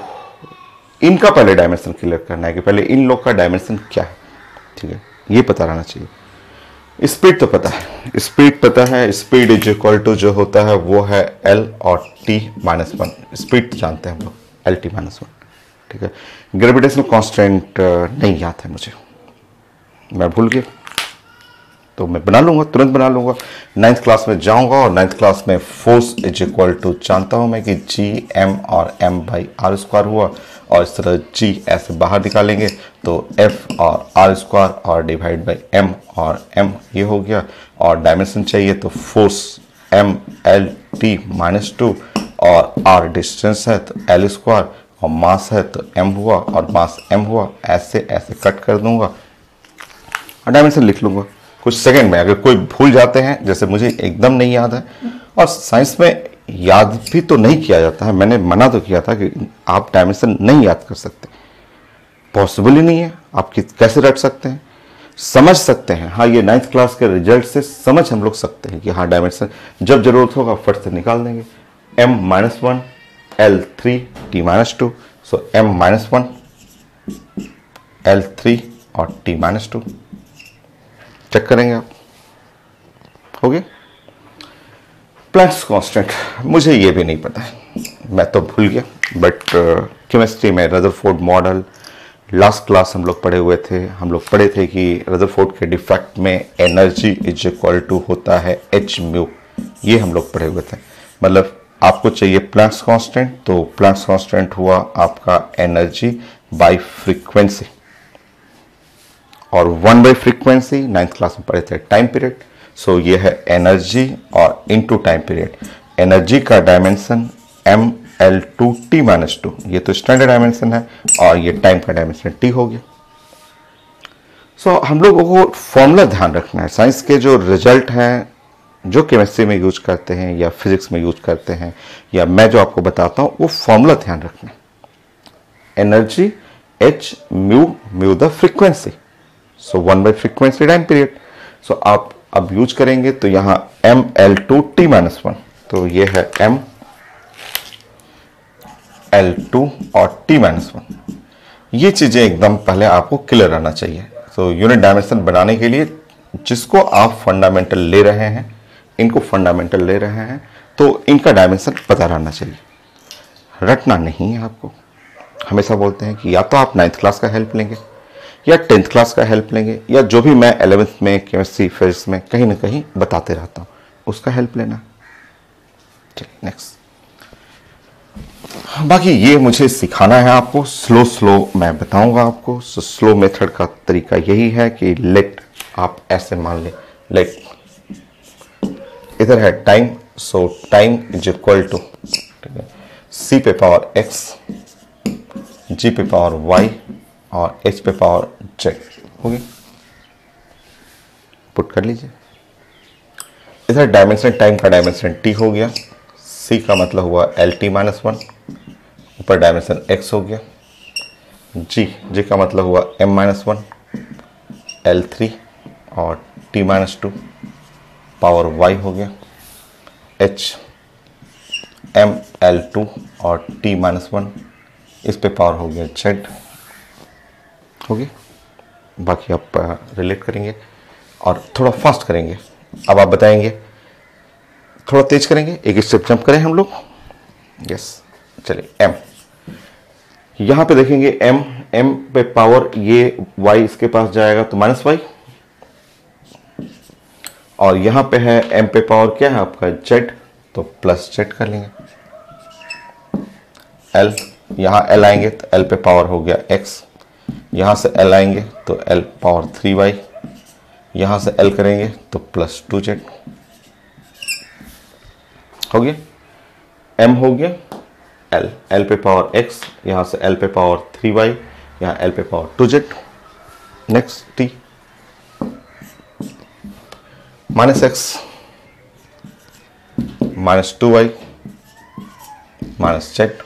इनका पहले डायमेंशन क्लियर करना है कि पहले इन लोग का डायमेंशन क्या है, ठीक है, ये पता रहना चाहिए। स्पीड तो पता है, स्पीड पता है, स्पीड इज इक्वल टू जो होता है वो है एल और टी माइनस वन, स्पीड तो जानते हैं हम लोग, एल टी माइनस वन, ठीक है। ग्रेविटेशनल कांस्टेंट नहीं याद है मुझे, मैं भूल गया, तो मैं बना लूंगा, तुरंत बना लूंगा। नाइन्थ क्लास में जाऊंगा और नाइन्थ क्लास में फोर्स इज इक्वल टू जानता हूं मैं कि जी एम और एम बाई आर स्क्वायर हुआ, और इस तरह जी ऐसे बाहर निकालेंगे तो एफ और आर स्क्वायर और डिवाइड बाई एम और एम ये हो गया। और डायमेंशन चाहिए तो force M L T minus two और आर डिस्टेंस है तो एल स्क्वायर और मास है तो एम हुआ और मास एम हुआ, ऐसे ऐसे कट कर दूंगा और डायमेंशन लिख लूंगा कुछ सेकंड में। अगर कोई भूल जाते हैं, जैसे मुझे एकदम नहीं याद है, और साइंस में याद भी तो नहीं किया जाता है, मैंने मना तो किया था कि आप डायमेंशन नहीं याद कर सकते, पॉसिबल ही नहीं है, आप कैसे रट सकते हैं, समझ सकते हैं। हाँ, ये नाइन्थ क्लास के रिजल्ट से समझ हम लोग सकते हैं कि हाँ डायमेंशन जब जरूरत होगा फट से निकाल देंगे। M minus one, L three, T minus two, so M minus one, L three और टी माइनस टू, चेक करेंगे आप, हो गया। प्लैंक्स कांस्टेंट मुझे ये भी नहीं पता है, मैं तो भूल गया, बट केमिस्ट्री में रदरफोर्ड मॉडल लास्ट क्लास हम लोग पढ़े हुए थे, हम लोग पढ़े थे कि रदरफोर्ड के डिफेक्ट में एनर्जी इज इक्वल टू होता है एच म्यू, ये हम लोग पढ़े हुए थे। मतलब आपको चाहिए प्लैंक्स कांस्टेंट, तो प्लैंक्स कांस्टेंट हुआ आपका एनर्जी बाय फ्रीक्वेंसी, और one by frequency ninth class में पढ़े थे टाइम पीरियड, सो ये है एनर्जी और इनटू टाइम पीरियड। एनर्जी का dimension M L two T minus two, ये तो स्टैंडर्ड डायमेंशन है, और ये टाइम का डायमेंशन टी हो गया। सो so, हम लोगों को फॉर्मूला ध्यान रखना है, साइंस के जो रिजल्ट हैं जो केमिस्ट्री में यूज करते हैं या फिजिक्स में यूज करते हैं या मैं जो आपको बताता हूं वो फॉर्मूला ध्यान रखना है। Energy h mu, mu the frequency, so one by frequency time period. So आप अब यूज करेंगे तो यहां M L two T minus one, तो ये है एम एल टू और टी माइनस वन। ये चीजें एकदम पहले आपको क्लियर रहना चाहिए। तो यूनिट डायमेंशन बनाने के लिए जिसको आप फंडामेंटल ले रहे हैं, इनको फंडामेंटल ले रहे हैं, तो इनका डायमेंशन पता रहना चाहिए, रटना नहीं है आपको। हमेशा बोलते हैं कि या तो आप नाइन्थ क्लास का हेल्प लेंगे या टेंथ क्लास का हेल्प लेंगे, या जो भी मैं एलेवेंथ में केमिस्ट्री फिजिक्स में कहीं ना कहीं बताते रहता हूं उसका हेल्प लेना। चलिए नेक्स्ट, बाकी ये मुझे सिखाना है आपको, स्लो स्लो मैं बताऊंगा आपको। सो स्लो मेथड का तरीका यही है कि लेट आप ऐसे मान ले, लेट इधर है time, so time is equal to C पे पावर एक्स, जी पे पावर वाई और एच पे पावर जेड, हो गई, पुट कर लीजिए। इधर डायमेंशन टाइम का डायमेंशन टी हो गया, सी का मतलब हुआ एल टी माइनस वन, ऊपर डायमेंशन एक्स हो गया, जी जी का मतलब हुआ M minus one, L three और T minus two power y हो गया, एच एम एल टू और टी माइनस वन, इस पे पावर हो गया जेड हो गया। बाकी आप रिलेट करेंगे और थोड़ा फास्ट करेंगे। अब आप बताएंगे, थोड़ा तेज करेंगे, एक स्टेप जंप करें हम लोग। यस, चलिए एम, यहां पे देखेंगे एम, एम पे पावर ये वाई इसके पास जाएगा तो माइनस वाई, और यहां पे है एम पे पावर क्या है आपका जेड, तो प्लस जेड कर लेंगे। एल, यहां एल आएंगे तो एल पे पावर हो गया एक्स, यहां से एल आएंगे तो एल पावर थ्री वाई, यहां से एल करेंगे तो प्लस टू जेड हो गया। एम हो गया, एल, एल पे पावर एक्स, यहां से एल पे पावर थ्री वाई, यहां एल पे power two z. Next T, minus x minus two y minus z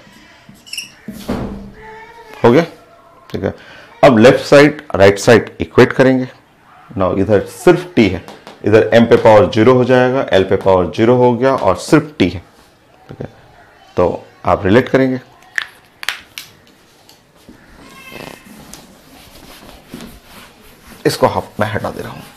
हो गया, ठीक है। अब left side right side equate करेंगे। नाउ इधर सिर्फ टी है, इधर एम पे पावर जीरो हो जाएगा, एल पे पावर जीरो हो गया और सिर्फ टी है, ठीक है। तो आप रिलेट करेंगे, इसको आप मैं हटा दे रहा हूं।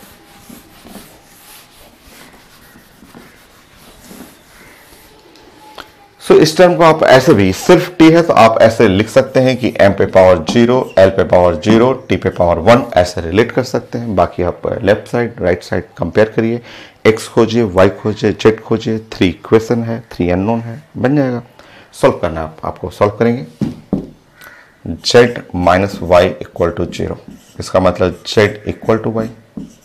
सो so, इस टर्म को आप ऐसे भी, सिर्फ टी है तो आप ऐसे लिख सकते हैं कि एम पे पावर जीरो, एल पे पावर जीरो, टी पे पावर वन, ऐसे रिलेट कर सकते हैं। बाकी आप left side right side compare करिए, एक्स खोजिए, वाई खोजिए, जेड खोजिए, थ्री इक्वेशन है, थ्री अननोन है, बन जाएगा। सॉल्व करना है आप, आपको सॉल्व करेंगे। Z minus y equal to zero, इसका मतलब जेड इक्वल टू वाई,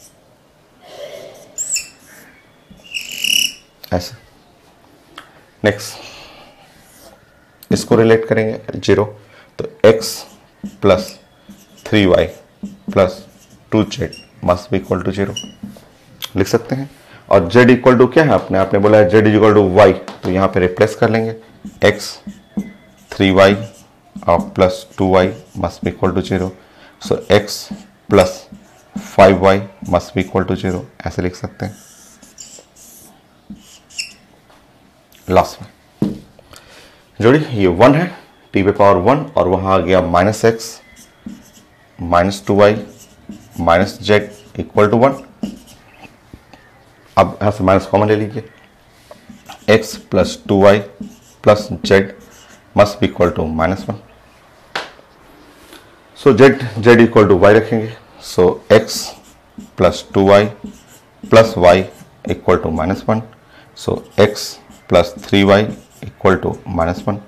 ऐसे। नेक्स्ट इसको रिलेट करेंगे जीरो, तो x plus three Y plus two z must be equal to zero लिख सकते हैं। और z इक्वल टू क्या है, आपने आपने बोला है z इक्वल टू वाई, तो यहाँ पे रिप्लेस कर लेंगे, x थ्री वाई और plus two y must be equal to zero, so x plus five y must be equal to zero, ऐसे लिख सकते हैं। लास्ट में जोड़ी, ये वन है, टी पे पावर वन, और वहां आ गया minus x minus two y minus Z equal to one. अब यहां से माइनस कॉमन ले लीजिए, x plus two y plus z must be equal to minus one. So z z equal to y रखेंगे, so x plus two y plus y equal to minus one, so x plus three y equal to minus one.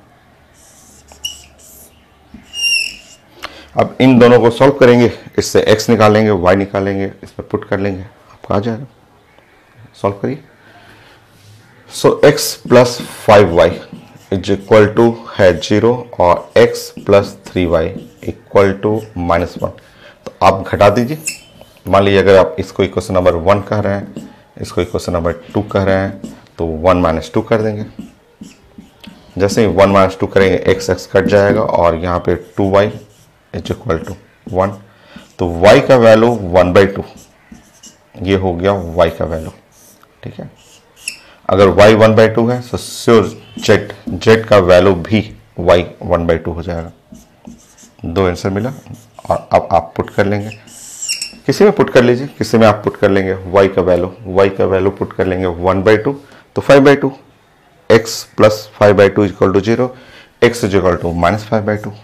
अब इन दोनों को सॉल्व करेंगे, इससे x निकालेंगे, y निकालेंगे, इस पर पुट कर लेंगे, आपका आ जाएगा। सॉल्व करिए। So x plus five y is equal to है जीरो और x plus three y equal to minus one. तो आप घटा दीजिए। मान लीजिए अगर आप इसको इक्वेशन नंबर वन कह रहे हैं, इसको इक्वेशन नंबर टू कह रहे हैं, तो वन माइनस टू कर देंगे। जैसे ही वन माइनस टू करेंगे एक्स एक्स कट जाएगा और यहाँ पे two y is equal to one, तो y का वैल्यू वन बाई टू, ये हो गया y का वैल्यू, ठीक है। अगर y वन बाई टू है तो श्योर z z का वैल्यू भी y वन बाई टू हो जाएगा। दो आंसर मिला और अब आप पुट कर लेंगे, किसी में पुट कर लीजिए, किसी में आप पुट कर लेंगे y का वैल्यू, y का वैल्यू पुट कर लेंगे वन बाई टू, तो five by two, x plus five by two equal to zero, x is equal to minus five by two.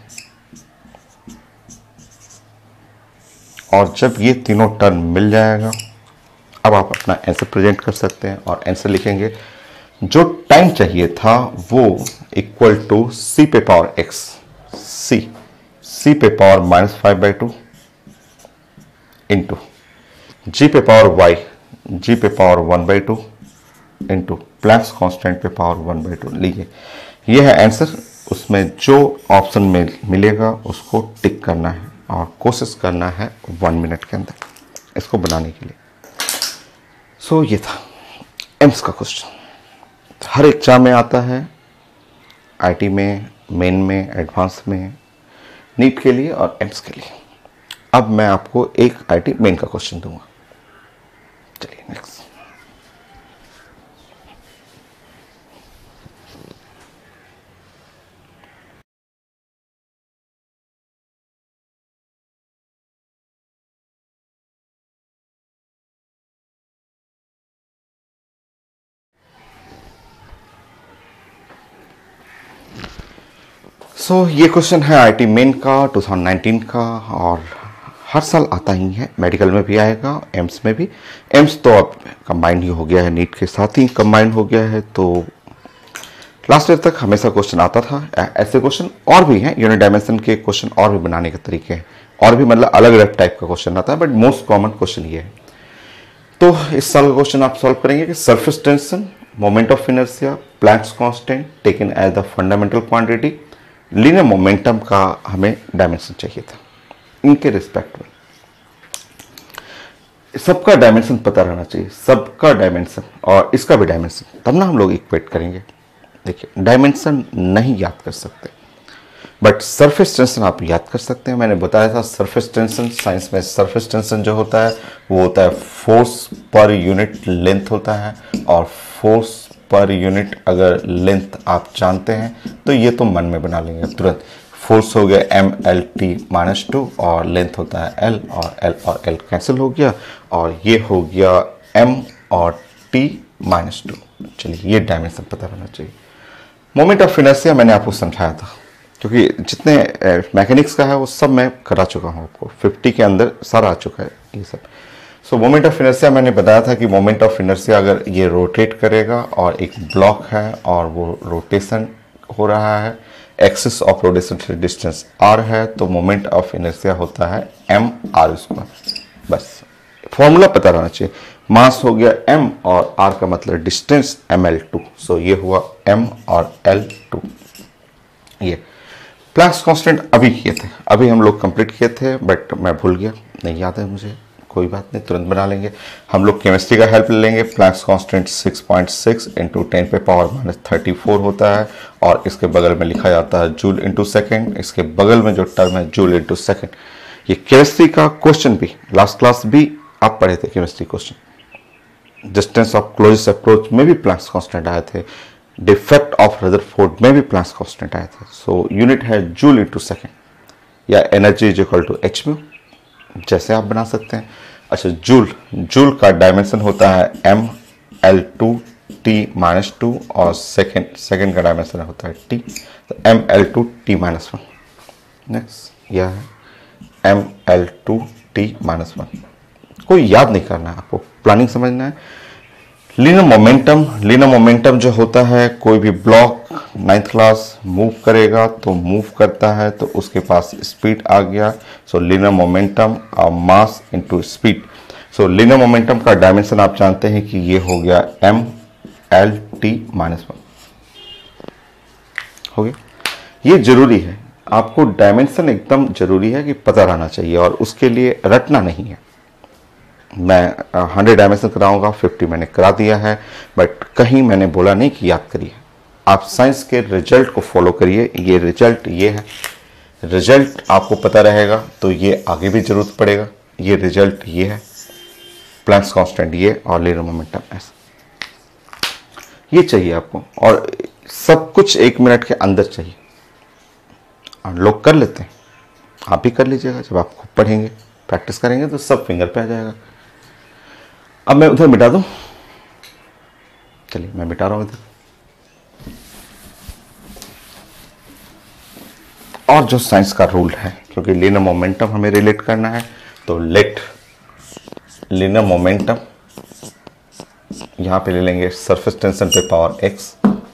और जब ये तीनों टर्म मिल जाएगा, अब आप अपना आंसर प्रेजेंट कर सकते हैं और आंसर लिखेंगे। जो टाइम चाहिए था वो इक्वल टू सी पे पावर एक्स, सी सी पे power minus five by two into G पे पावर वाई, जी पे power one by two into Planck's constant पे पावर वन बाई टू। लीजिए ये है आंसर, उसमें जो ऑप्शन में मिलेगा उसको टिक करना है और कोशिश करना है वन मिनट के अंदर इसको बनाने के लिए। सो so, ये था एम्स का क्वेश्चन, हर एग्जाम में आता है, आईटी में, मेन में, एडवांस में, नीट के लिए और एम्स के लिए। अब मैं आपको एक आईटी मेन का क्वेश्चन दूंगा। चलिए नेक्स्ट। सो so, ये क्वेश्चन है आईटी मेन का दो हज़ार उन्नीस का, और हर साल आता ही है, मेडिकल में भी आएगा, एम्स में भी। एम्स तो अब कंबाइंड ही हो गया है, नीट के साथ ही कंबाइंड हो गया है, तो लास्ट ईयर तक हमेशा क्वेश्चन आता था। ऐसे क्वेश्चन और भी हैं, यूनिट डायमेंशन के क्वेश्चन और भी बनाने के तरीके हैं, और भी मतलब अलग अलग टाइप का क्वेश्चन आता है, बट मोस्ट कॉमन क्वेश्चन ये है। तो इस साल का क्वेश्चन आप सॉल्व करेंगे कि surface tension, moment of inertia, Planck's constant taken as the fundamental quantity, linear momentum का हमें डायमेंशन चाहिए था। इनके रिस्पेक्ट में सबका डायमेंशन पता रहना चाहिए, सबका डायमेंशन और इसका भी डायमेंशन, तब ना हम लोग इक्वेट करेंगे। देखिए, डायमेंशन नहीं याद कर सकते, बट सरफेस टेंशन आप याद कर सकते हैं। मैंने बताया था सरफेस टेंशन, साइंस में सरफेस टेंशन जो होता है वो होता है फोर्स पर यूनिट लेंथ होता है, और फोर्स पर यूनिट अगर लेंथ आप जानते हैं तो ये तो मन में बना लेंगे तुरंत। फोर्स हो गया M L T minus two, और लेंथ होता है एल, और एल और एल कैंसिल हो गया, और ये हो गया एम और टी माइनस टू। चलिए, ये डायमेंशन पता रहना चाहिए। मोमेंट ऑफ इनर्शिया मैंने आपको समझाया था, क्योंकि जितने मैकेनिक्स का है वो सब मैं करा चुका हूँ आपको, फिफ्टी के अंदर सारा आ चुका है ये सब। सो मोमेंट ऑफ इनर्शिया मैंने बताया था कि मोमेंट ऑफ इनर्शिया अगर ये रोटेट करेगा और एक ब्लॉक है और वो रोटेशन हो रहा है, एक्सिस ऑफ रोटेशन से डिस्टेंस आर है, तो मोमेंट ऑफ इनर्शिया होता है एम आर स्क्वायर। बस फॉर्मूला पता रहना चाहिए। मास हो गया एम और आर का मतलब distance M L two, so ये हुआ एम और एल टू। ये प्लैंक्स कांस्टेंट अभी किए थे, अभी हम लोग कंप्लीट किए थे, बट मैं भूल गया, नहीं याद है मुझे, कोई बात नहीं, तुरंत बना लेंगे। हम लोग केमिस्ट्री का हेल्प ले लेंगे। Planck's constant six point six into ten पे पावर माइनस थर्टी फोर होता है, और इसके बगल में लिखा जाता है जूल इंटू सेकेंड। इसके बगल में जो टर्म है जूल इंटू सेकेंड। ये केमिस्ट्री का क्वेश्चन भी, लास्ट क्लास भी आप पढ़े थे chemistry question. Distance of closest approach में भी प्लैंक्स कांस्टेंट आए थे, डिफेक्ट ऑफ रदरफोर्ड में भी प्लैंक्स कांस्टेंट आए थे। सो यूनिट है जूल इंटू सेकेंड, या energy is equal to h mu, जैसे आप बना सकते हैं। अच्छा, जूल, जूल का डायमेंशन होता है M L two T minus two, और सेकेंड सेकेंड का डायमेंशन होता है टी, तो M L two T minus one. Next यह है M L two T minus one. कोई याद नहीं करना है आपको, प्लानिंग समझना है। लीनियर मोमेंटम, लीनियर मोमेंटम जो होता है, कोई भी ब्लॉक नाइन्थ क्लास मूव करेगा तो मूव करता है तो उसके पास स्पीड आ गया। सो लीनियर मोमेंटम और mass into speed. So linear momentum का डायमेंशन आप जानते हैं कि ये हो गया M L T minus one हो गया। ये जरूरी है, आपको डायमेंशन एकदम जरूरी है कि पता रहना चाहिए, और उसके लिए रटना नहीं है। मैं हंड्रेड डायमेंशन कराऊंगा, फिफ्टी मैंने करा दिया है, बट कहीं मैंने बोला नहीं कि याद करिए। आप साइंस के रिजल्ट को फॉलो करिए। ये रिजल्ट ये है, रिजल्ट आपको पता रहेगा तो ये आगे भी जरूरत पड़ेगा। ये रिजल्ट ये है, प्लैंक्स कांस्टेंट ये, और लीनियर मोमेंटम ऐसा, ये चाहिए आपको, और सब कुछ एक मिनट के अंदर चाहिए। और लोग कर लेते हैं, आप भी कर लीजिएगा। जब आप खुद पढ़ेंगे, प्रैक्टिस करेंगे तो सब फिंगर पे आ जाएगा। अब मैं उधर मिटा दूं, चलिए मैं मिटा रहा हूं इधर। और जो साइंस का रूल है, क्योंकि लीनियर मोमेंटम हमें रिलेट करना है, तो लेट लीनियर मोमेंटम यहां पे ले लेंगे सरफेस टेंशन पे power x,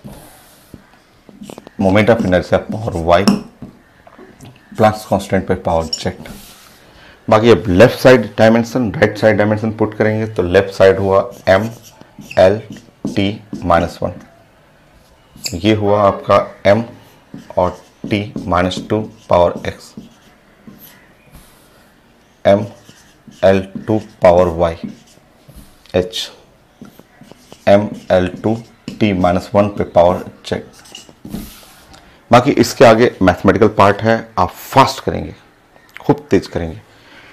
moment of inertia power y, Planck's constant पे पावर जेड। बाकी अब left side dimension, right side dimension put करेंगे तो लेफ्ट साइड हुआ M L T minus one, ये हुआ आपका m और t minus two power x, m l two power y, h m l two t minus one पे पावर z। बाकी इसके आगे मैथमेटिकल पार्ट है, आप फास्ट करेंगे, खूब तेज करेंगे।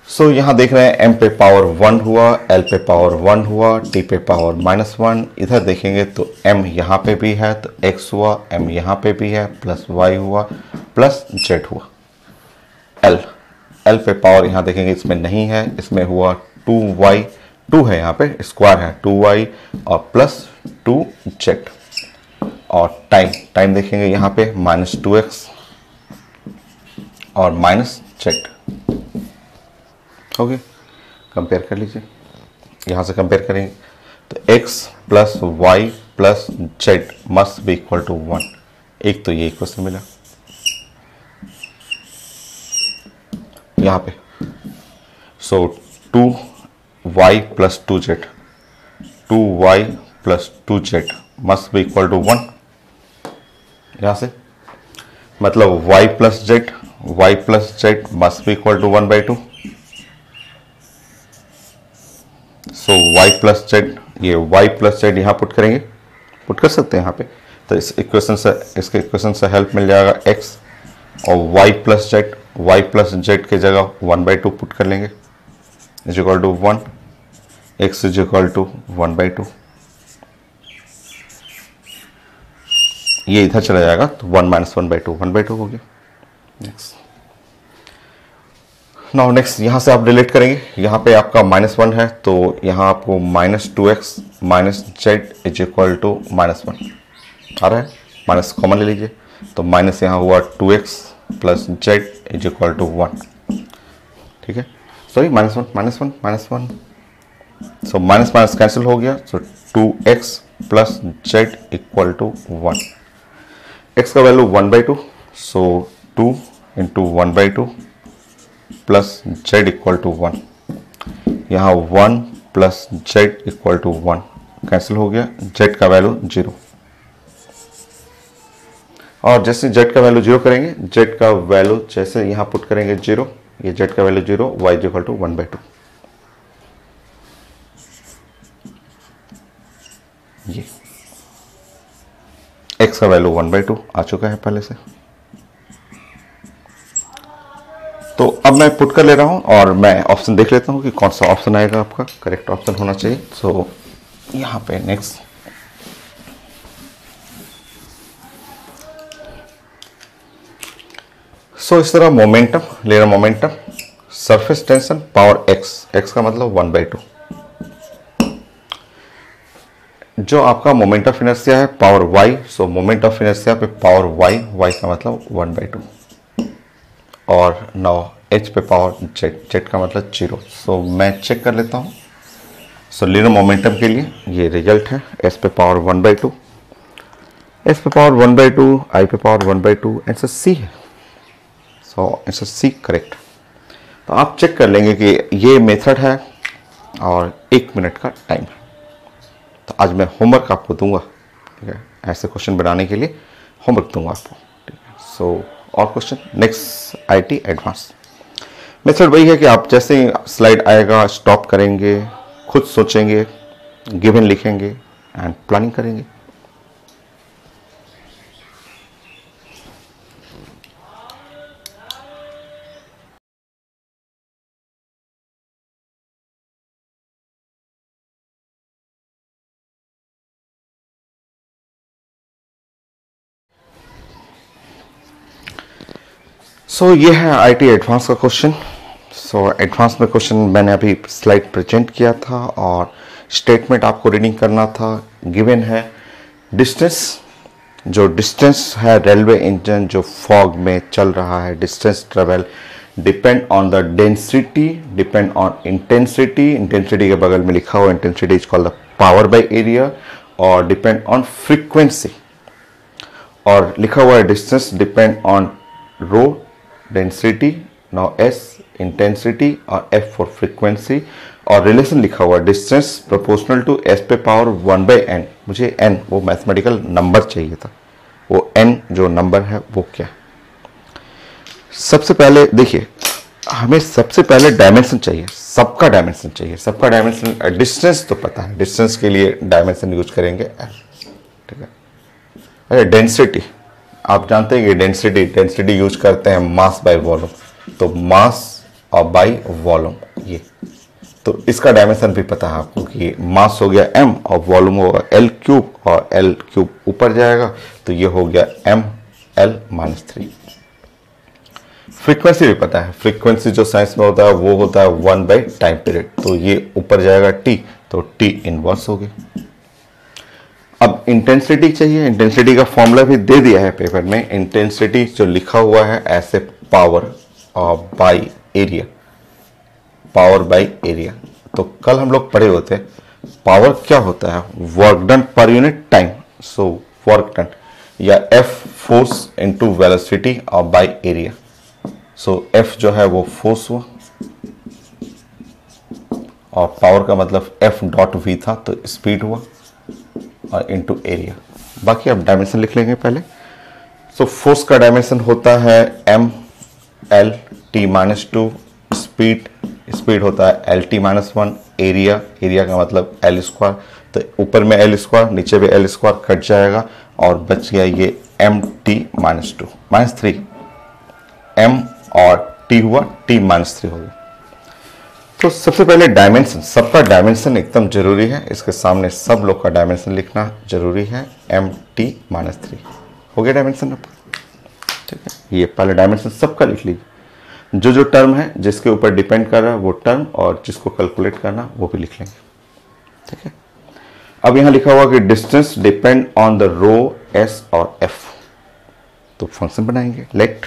सो so, यहाँ देख रहे हैं m पे पावर वन हुआ, l पे पावर वन हुआ, t पे पावर माइनस वन। इधर देखेंगे तो m यहाँ पे भी है तो x हुआ, m यहाँ पे भी है प्लस y हुआ प्लस z हुआ। l l पे पावर यहाँ देखेंगे इसमें नहीं है, इसमें हुआ टू वाई, टू है यहाँ पे स्क्वायर है टू वाई और प्लस टू जेड। और टाइम टाइम देखेंगे यहाँ पे माइनस टू एक्स और माइनस जेड। ओके, कंपेयर कर लीजिए, यहाँ से कंपेयर करेंगे तो x plus y plus z must be equal to one. एक तो ये इक्वेशन मिला यहाँ पे। So two y plus two z, two y plus two z must be equal to one. यहाँ से मतलब y plus Z, Y plus z must be equal to one by two. So y plus z, ये y प्लस जेड यहाँ पुट करेंगे, पुट कर सकते हैं यहाँ पे, तो इस इक्वेशन से, इसके इक्वेशन से हेल्प मिल जाएगा x और y plus z, y plus z के जगह वन बाई टू पुट कर लेंगे is equal to one, x is equal to one by two. ये इधर चला जाएगा तो one minus one by two, one by two हो गया। नेक्स्ट नाउ नेक्स्ट यहाँ से आप रिलेट करेंगे, यहाँ पे आपका माइनस वन है तो यहाँ आपको minus two x minus z is equal to minus one आ रहा है, माइनस कॉमन ले लीजिए तो माइनस यहाँ हुआ two x plus z is equal to one. ठीक है, sorry minus one minus one minus one, so minus minus cancel हो गया, so two x plus Z equal to one. X का value one by two, so two into one by two plus Z equal to one. यहाँ one plus Z equal to one cancel हो गया, जेड का वैल्यू जीरो। और जैसे जेड का वैल्यू जीरो करेंगे, जेड का वैल्यू जैसे यहाँ पुट करेंगे जीरो, ये जेड का value zero, Y equal to one by two. ये एक्स का वैल्यू वन बाई टू आ चुका है पहले से। तो अब मैं पुट कर ले रहा हूं और मैं ऑप्शन देख लेता हूं कि कौन सा ऑप्शन आएगा आपका करेक्ट ऑप्शन होना चाहिए। सो so, यहां पे नेक्स्ट सो so, इस तरह मोमेंटम ले रहा, momentum surface tension power x, x का मतलब वन बाई टू। जो आपका मोमेंट ऑफ इनर्शिया है power y, so moment of inertia पे पावर वाई, वाई का मतलब वन बाई टू। और नौ एच पे पावर जेड, जेड का मतलब जीरो। सो मैं चेक कर लेता हूँ। सो लीनियर मोमेंटम के लिए ये रिजल्ट है, एस पे power one by two, S पे power one by two, I पे power one by two, answer C है। So answer C correct. तो आप चेक कर लेंगे कि ये मेथड है और एक मिनट का टाइम है। तो आज मैं होमवर्क आपको दूंगा, ठीक है, ऐसे क्वेश्चन बनाने के लिए होमवर्क दूंगा आपको, ठीक है। सो और question next IIT advance method वही है कि आप जैसे ही स्लाइड आएगा स्टॉप करेंगे, खुद सोचेंगे, गिवन लिखेंगे एंड प्लानिंग करेंगे। सो so, ये है आईटी एडवांस का क्वेश्चन। सो एडवांस में क्वेश्चन मैंने अभी स्लाइड प्रेजेंट किया था और स्टेटमेंट आपको रीडिंग करना था। गिवन है डिस्टेंस, जो डिस्टेंस है रेलवे इंजन जो फॉग में चल रहा है, distance travel depend on the density, depend on intensity, intensity के बगल में लिखा हुआ intensity is called the power by area, और डिपेंड ऑन फ्रीक्वेंसी, और लिखा हुआ है distance depend on rho density, now S intensity और एफ फॉर फ्रीक्वेंसी, और रिलेशन लिखा हुआ डिस्टेंस प्रोपोर्शनल टू एस पे पावर वन बाई एन। मुझे एन वो मैथमेटिकल नंबर चाहिए था, वो एन जो नंबर है वो क्या। सबसे पहले देखिए, हमें सबसे पहले डायमेंशन चाहिए, सबका डायमेंशन चाहिए, सबका डायमेंशन। डिस्टेंस तो पता है, डिस्टेंस के लिए डायमेंशन यूज करेंगे एल, ठीक है। अरे डेंसिटी आप जानते हैं कि डेंसिटी डेंसिटी यूज करते हैं मास बाय वॉल्यूम, तो मास और बाई वॉल्यूम ये। तो इसका डायमेंशन भी पता है आपको कि मास हो गया m और वॉल्यूम होगा एल क्यूब, और एल क्यूब ऊपर जाएगा तो ये हो गया M L minus three. Frequency भी पता है, फ्रीक्वेंसी जो साइंस में होता है वो होता है वन बाई टाइम पीरियड, तो ये ऊपर जाएगा t, तो t इनवर्स हो गया। अब इंटेंसिटी चाहिए, इंटेंसिटी का फॉर्मूला भी दे दिया है पेपर में। इंटेंसिटी जो लिखा हुआ है ऐसे पावर और by area, power by area. तो कल हम लोग पढ़े होते पावर क्या होता है, वर्क डन पर unit time. So work done या F फोर्स इनटू वेलोसिटी और बाई एरिया। सो F जो है वो फोर्स हुआ और पावर का मतलब F डॉट वी था तो स्पीड हुआ और इनटू एरिया। बाकी आप डायमेंशन लिख लेंगे पहले। सो फोर्स का डायमेंशन होता है M L T minus two, speed speed होता है L T minus one, area area का मतलब एल स्क्वायर, तो ऊपर में एल स्क्वायर नीचे भी एल स्क्वायर कट जाएगा और बच गया ये M T minus two minus three, M और टी हुआ टी माइनस थ्री हो गया। तो सबसे पहले डायमेंशन, सबका डायमेंशन एकदम जरूरी है, इसके सामने सब लोग का डायमेंशन लिखना जरूरी है। एम टी माइनस थ्री हो गया डायमेंशन आपका, ठीक है। ये पहले डायमेंशन सबका लिख लीजिए, जो जो टर्म है जिसके ऊपर डिपेंड कर रहा है वो टर्म, और जिसको कैलकुलेट करना वो भी लिख लेंगे, ठीक है। अब यहां लिखा हुआ कि distance depend on the rho S और एफ, तो फंक्शन बनाएंगे। लेट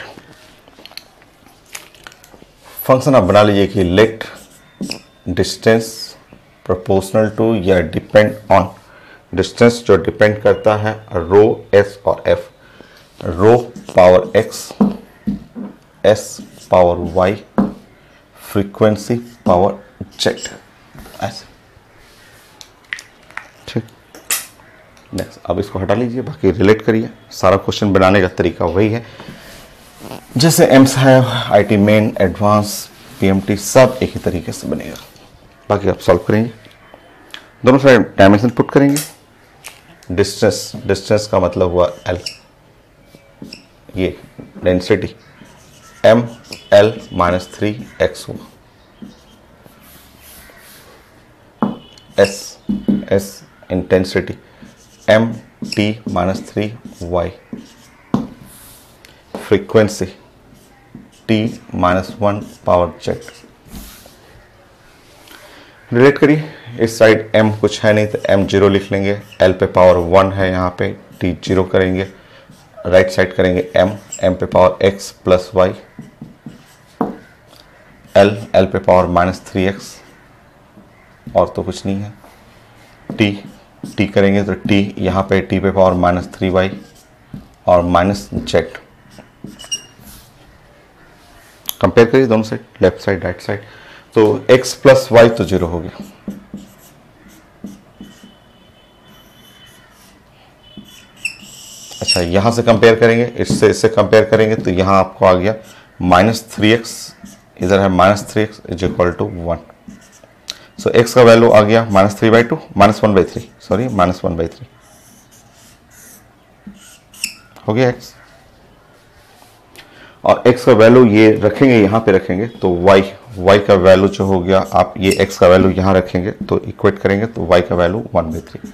फंक्शन आप बना लीजिए कि लेट डिस्टेंस प्रोपोर्शनल टू या डिपेंड ऑन, डिस्टेंस जो डिपेंड करता है रो एस और F, rho power X, S power Y, frequency power Z, ऐसे, ठीक। नेक्स्ट अब इसको हटा लीजिए, बाकी रिलेट करिए। सारा क्वेश्चन बनाने का तरीका वही है जैसे एम्स है, आईटी मेन, एडवांस, पीएमटी, सब एक ही तरीके से बनेगा। बाकी आप सॉल्व करेंगे, दोनों साइड डायमेंशन पुट करेंगे। डिस्टेंस, डिस्टेंस का मतलब हुआ एल, ये density M L minus three X हुआ, S S intensity M T minus three Y, frequency T minus one power Z. Relate करिए, इस साइड m कुछ है नहीं तो m जीरो लिख लेंगे, l पे पावर वन है, यहाँ पे t जीरो करेंगे, राइट साइड करेंगे m, m पे power x plus Y, l l पे पावर माइनस थ्री एक्स, और तो कुछ नहीं है। t t करेंगे तो t यहाँ पे t पे पावर माइनस थ्री वाई और माइनस जेड। कंपेयर करिए दोनों side, left side right side, तो x प्लस वाई तो जीरो हो गया, अच्छा यहां से कंपेयर करेंगे, इससे इससे कंपेयर करेंगे तो यहां आपको आ गया माइनस थ्री एक्स, इधर है minus three X is equal to one. So X का वैल्यू आ गया minus three by two, minus one by three, sorry minus one by three हो गया x। और x का वैल्यू ये रखेंगे, यहां पे रखेंगे तो y, y का वैल्यू जो हो गया, आप ये x का वैल्यू यहां रखेंगे तो इक्वेट करेंगे तो y का वैल्यू वन बाई थ्री।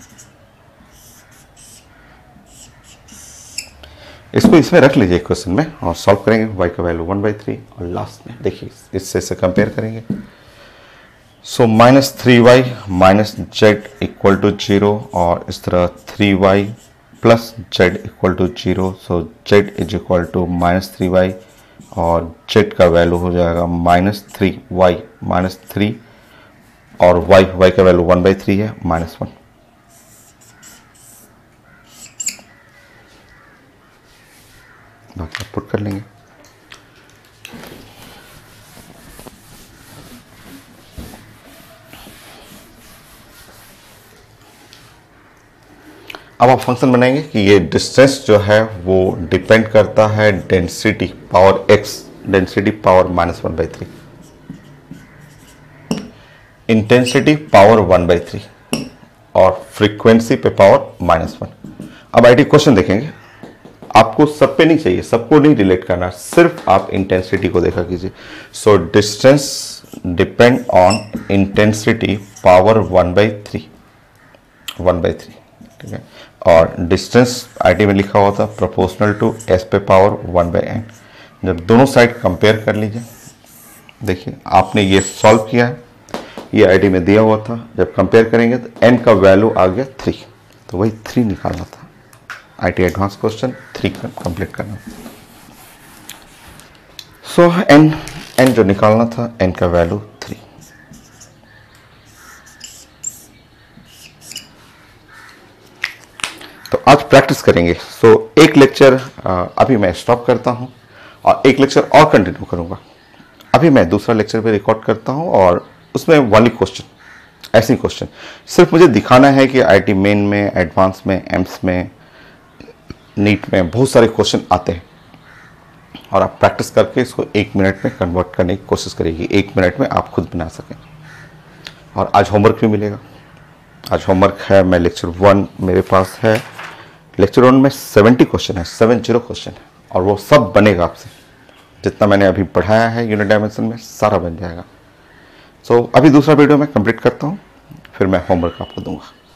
इसको इसमें रख लीजिए क्वेश्चन में और सॉल्व करेंगे, y का वैल्यू वन बाई थ्री, और लास्ट में देखिए इससे से कंपेयर करेंगे। So minus three Y minus Z equal to zero, और इस तरह three Y plus Z equal to zero. So Z is equal to minus three Y और जेड का वैल्यू हो जाएगा minus three Y minus three, और वाई वाई का वैल्यू वन बाई थ्री है माइनस वन। बाकी पुट कर लेंगे। अब आप फंक्शन बनाएंगे कि ये डिस्टेंस जो है वो डिपेंड करता है density power X, density power minus one by three, intensity power one by three, और फ्रीक्वेंसी पे पावर माइनस वन। अब आईटी क्वेश्चन देखेंगे, आपको सब पे नहीं चाहिए, सबको नहीं रिलेट करना, सिर्फ आप इंटेंसिटी को देखा कीजिए। So distance depend on intensity power one by three, one by three, ठीक है। और डिस्टेंस आईटी में लिखा हुआ था प्रोपोर्शनल टू एस पे पावर वन बाई एन। जब दोनों साइड कंपेयर कर लीजिए, देखिए आपने ये सॉल्व किया है, ये आईडी में दिया हुआ था, जब कंपेयर करेंगे तो एन का वैल्यू आ गया थ्री, तो वही थ्री निकालना था। आईटी एडवांस क्वेश्चन थ्री का कंप्लीट करना। सो एन एन जो निकालना था, एन का वैल्यू थ्री। तो आज प्रैक्टिस करेंगे। सो so, एक लेक्चर अभी मैं स्टॉप करता हूं और एक लेक्चर और कंटिन्यू करूंगा। अभी मैं दूसरा लेक्चर भी रिकॉर्ड करता हूं और उसमें वन क्वेश्चन, ऐसे ही क्वेश्चन सिर्फ मुझे दिखाना है कि आईटी मेन में, एडवांस में, एम्स में, नीट में बहुत सारे क्वेश्चन आते हैं और आप प्रैक्टिस करके इसको एक मिनट में कन्वर्ट करने की कोशिश करिए, एक मिनट में आप खुद बना सकें। और आज होमवर्क भी मिलेगा। आज होमवर्क है, मैं लेक्चर वन मेरे पास है, लेक्चर वन में सेवेंटी क्वेश्चन है, सेवन जीरो क्वेश्चन है और वो सब बनेगा आपसे। जितना मैंने अभी पढ़ाया है यूनिट डायमेंशन में सारा बन जाएगा। सो so, अभी दूसरा वीडियो मैं कंप्लीट करता हूँ, फिर मैं होमवर्क आपको दूंगा।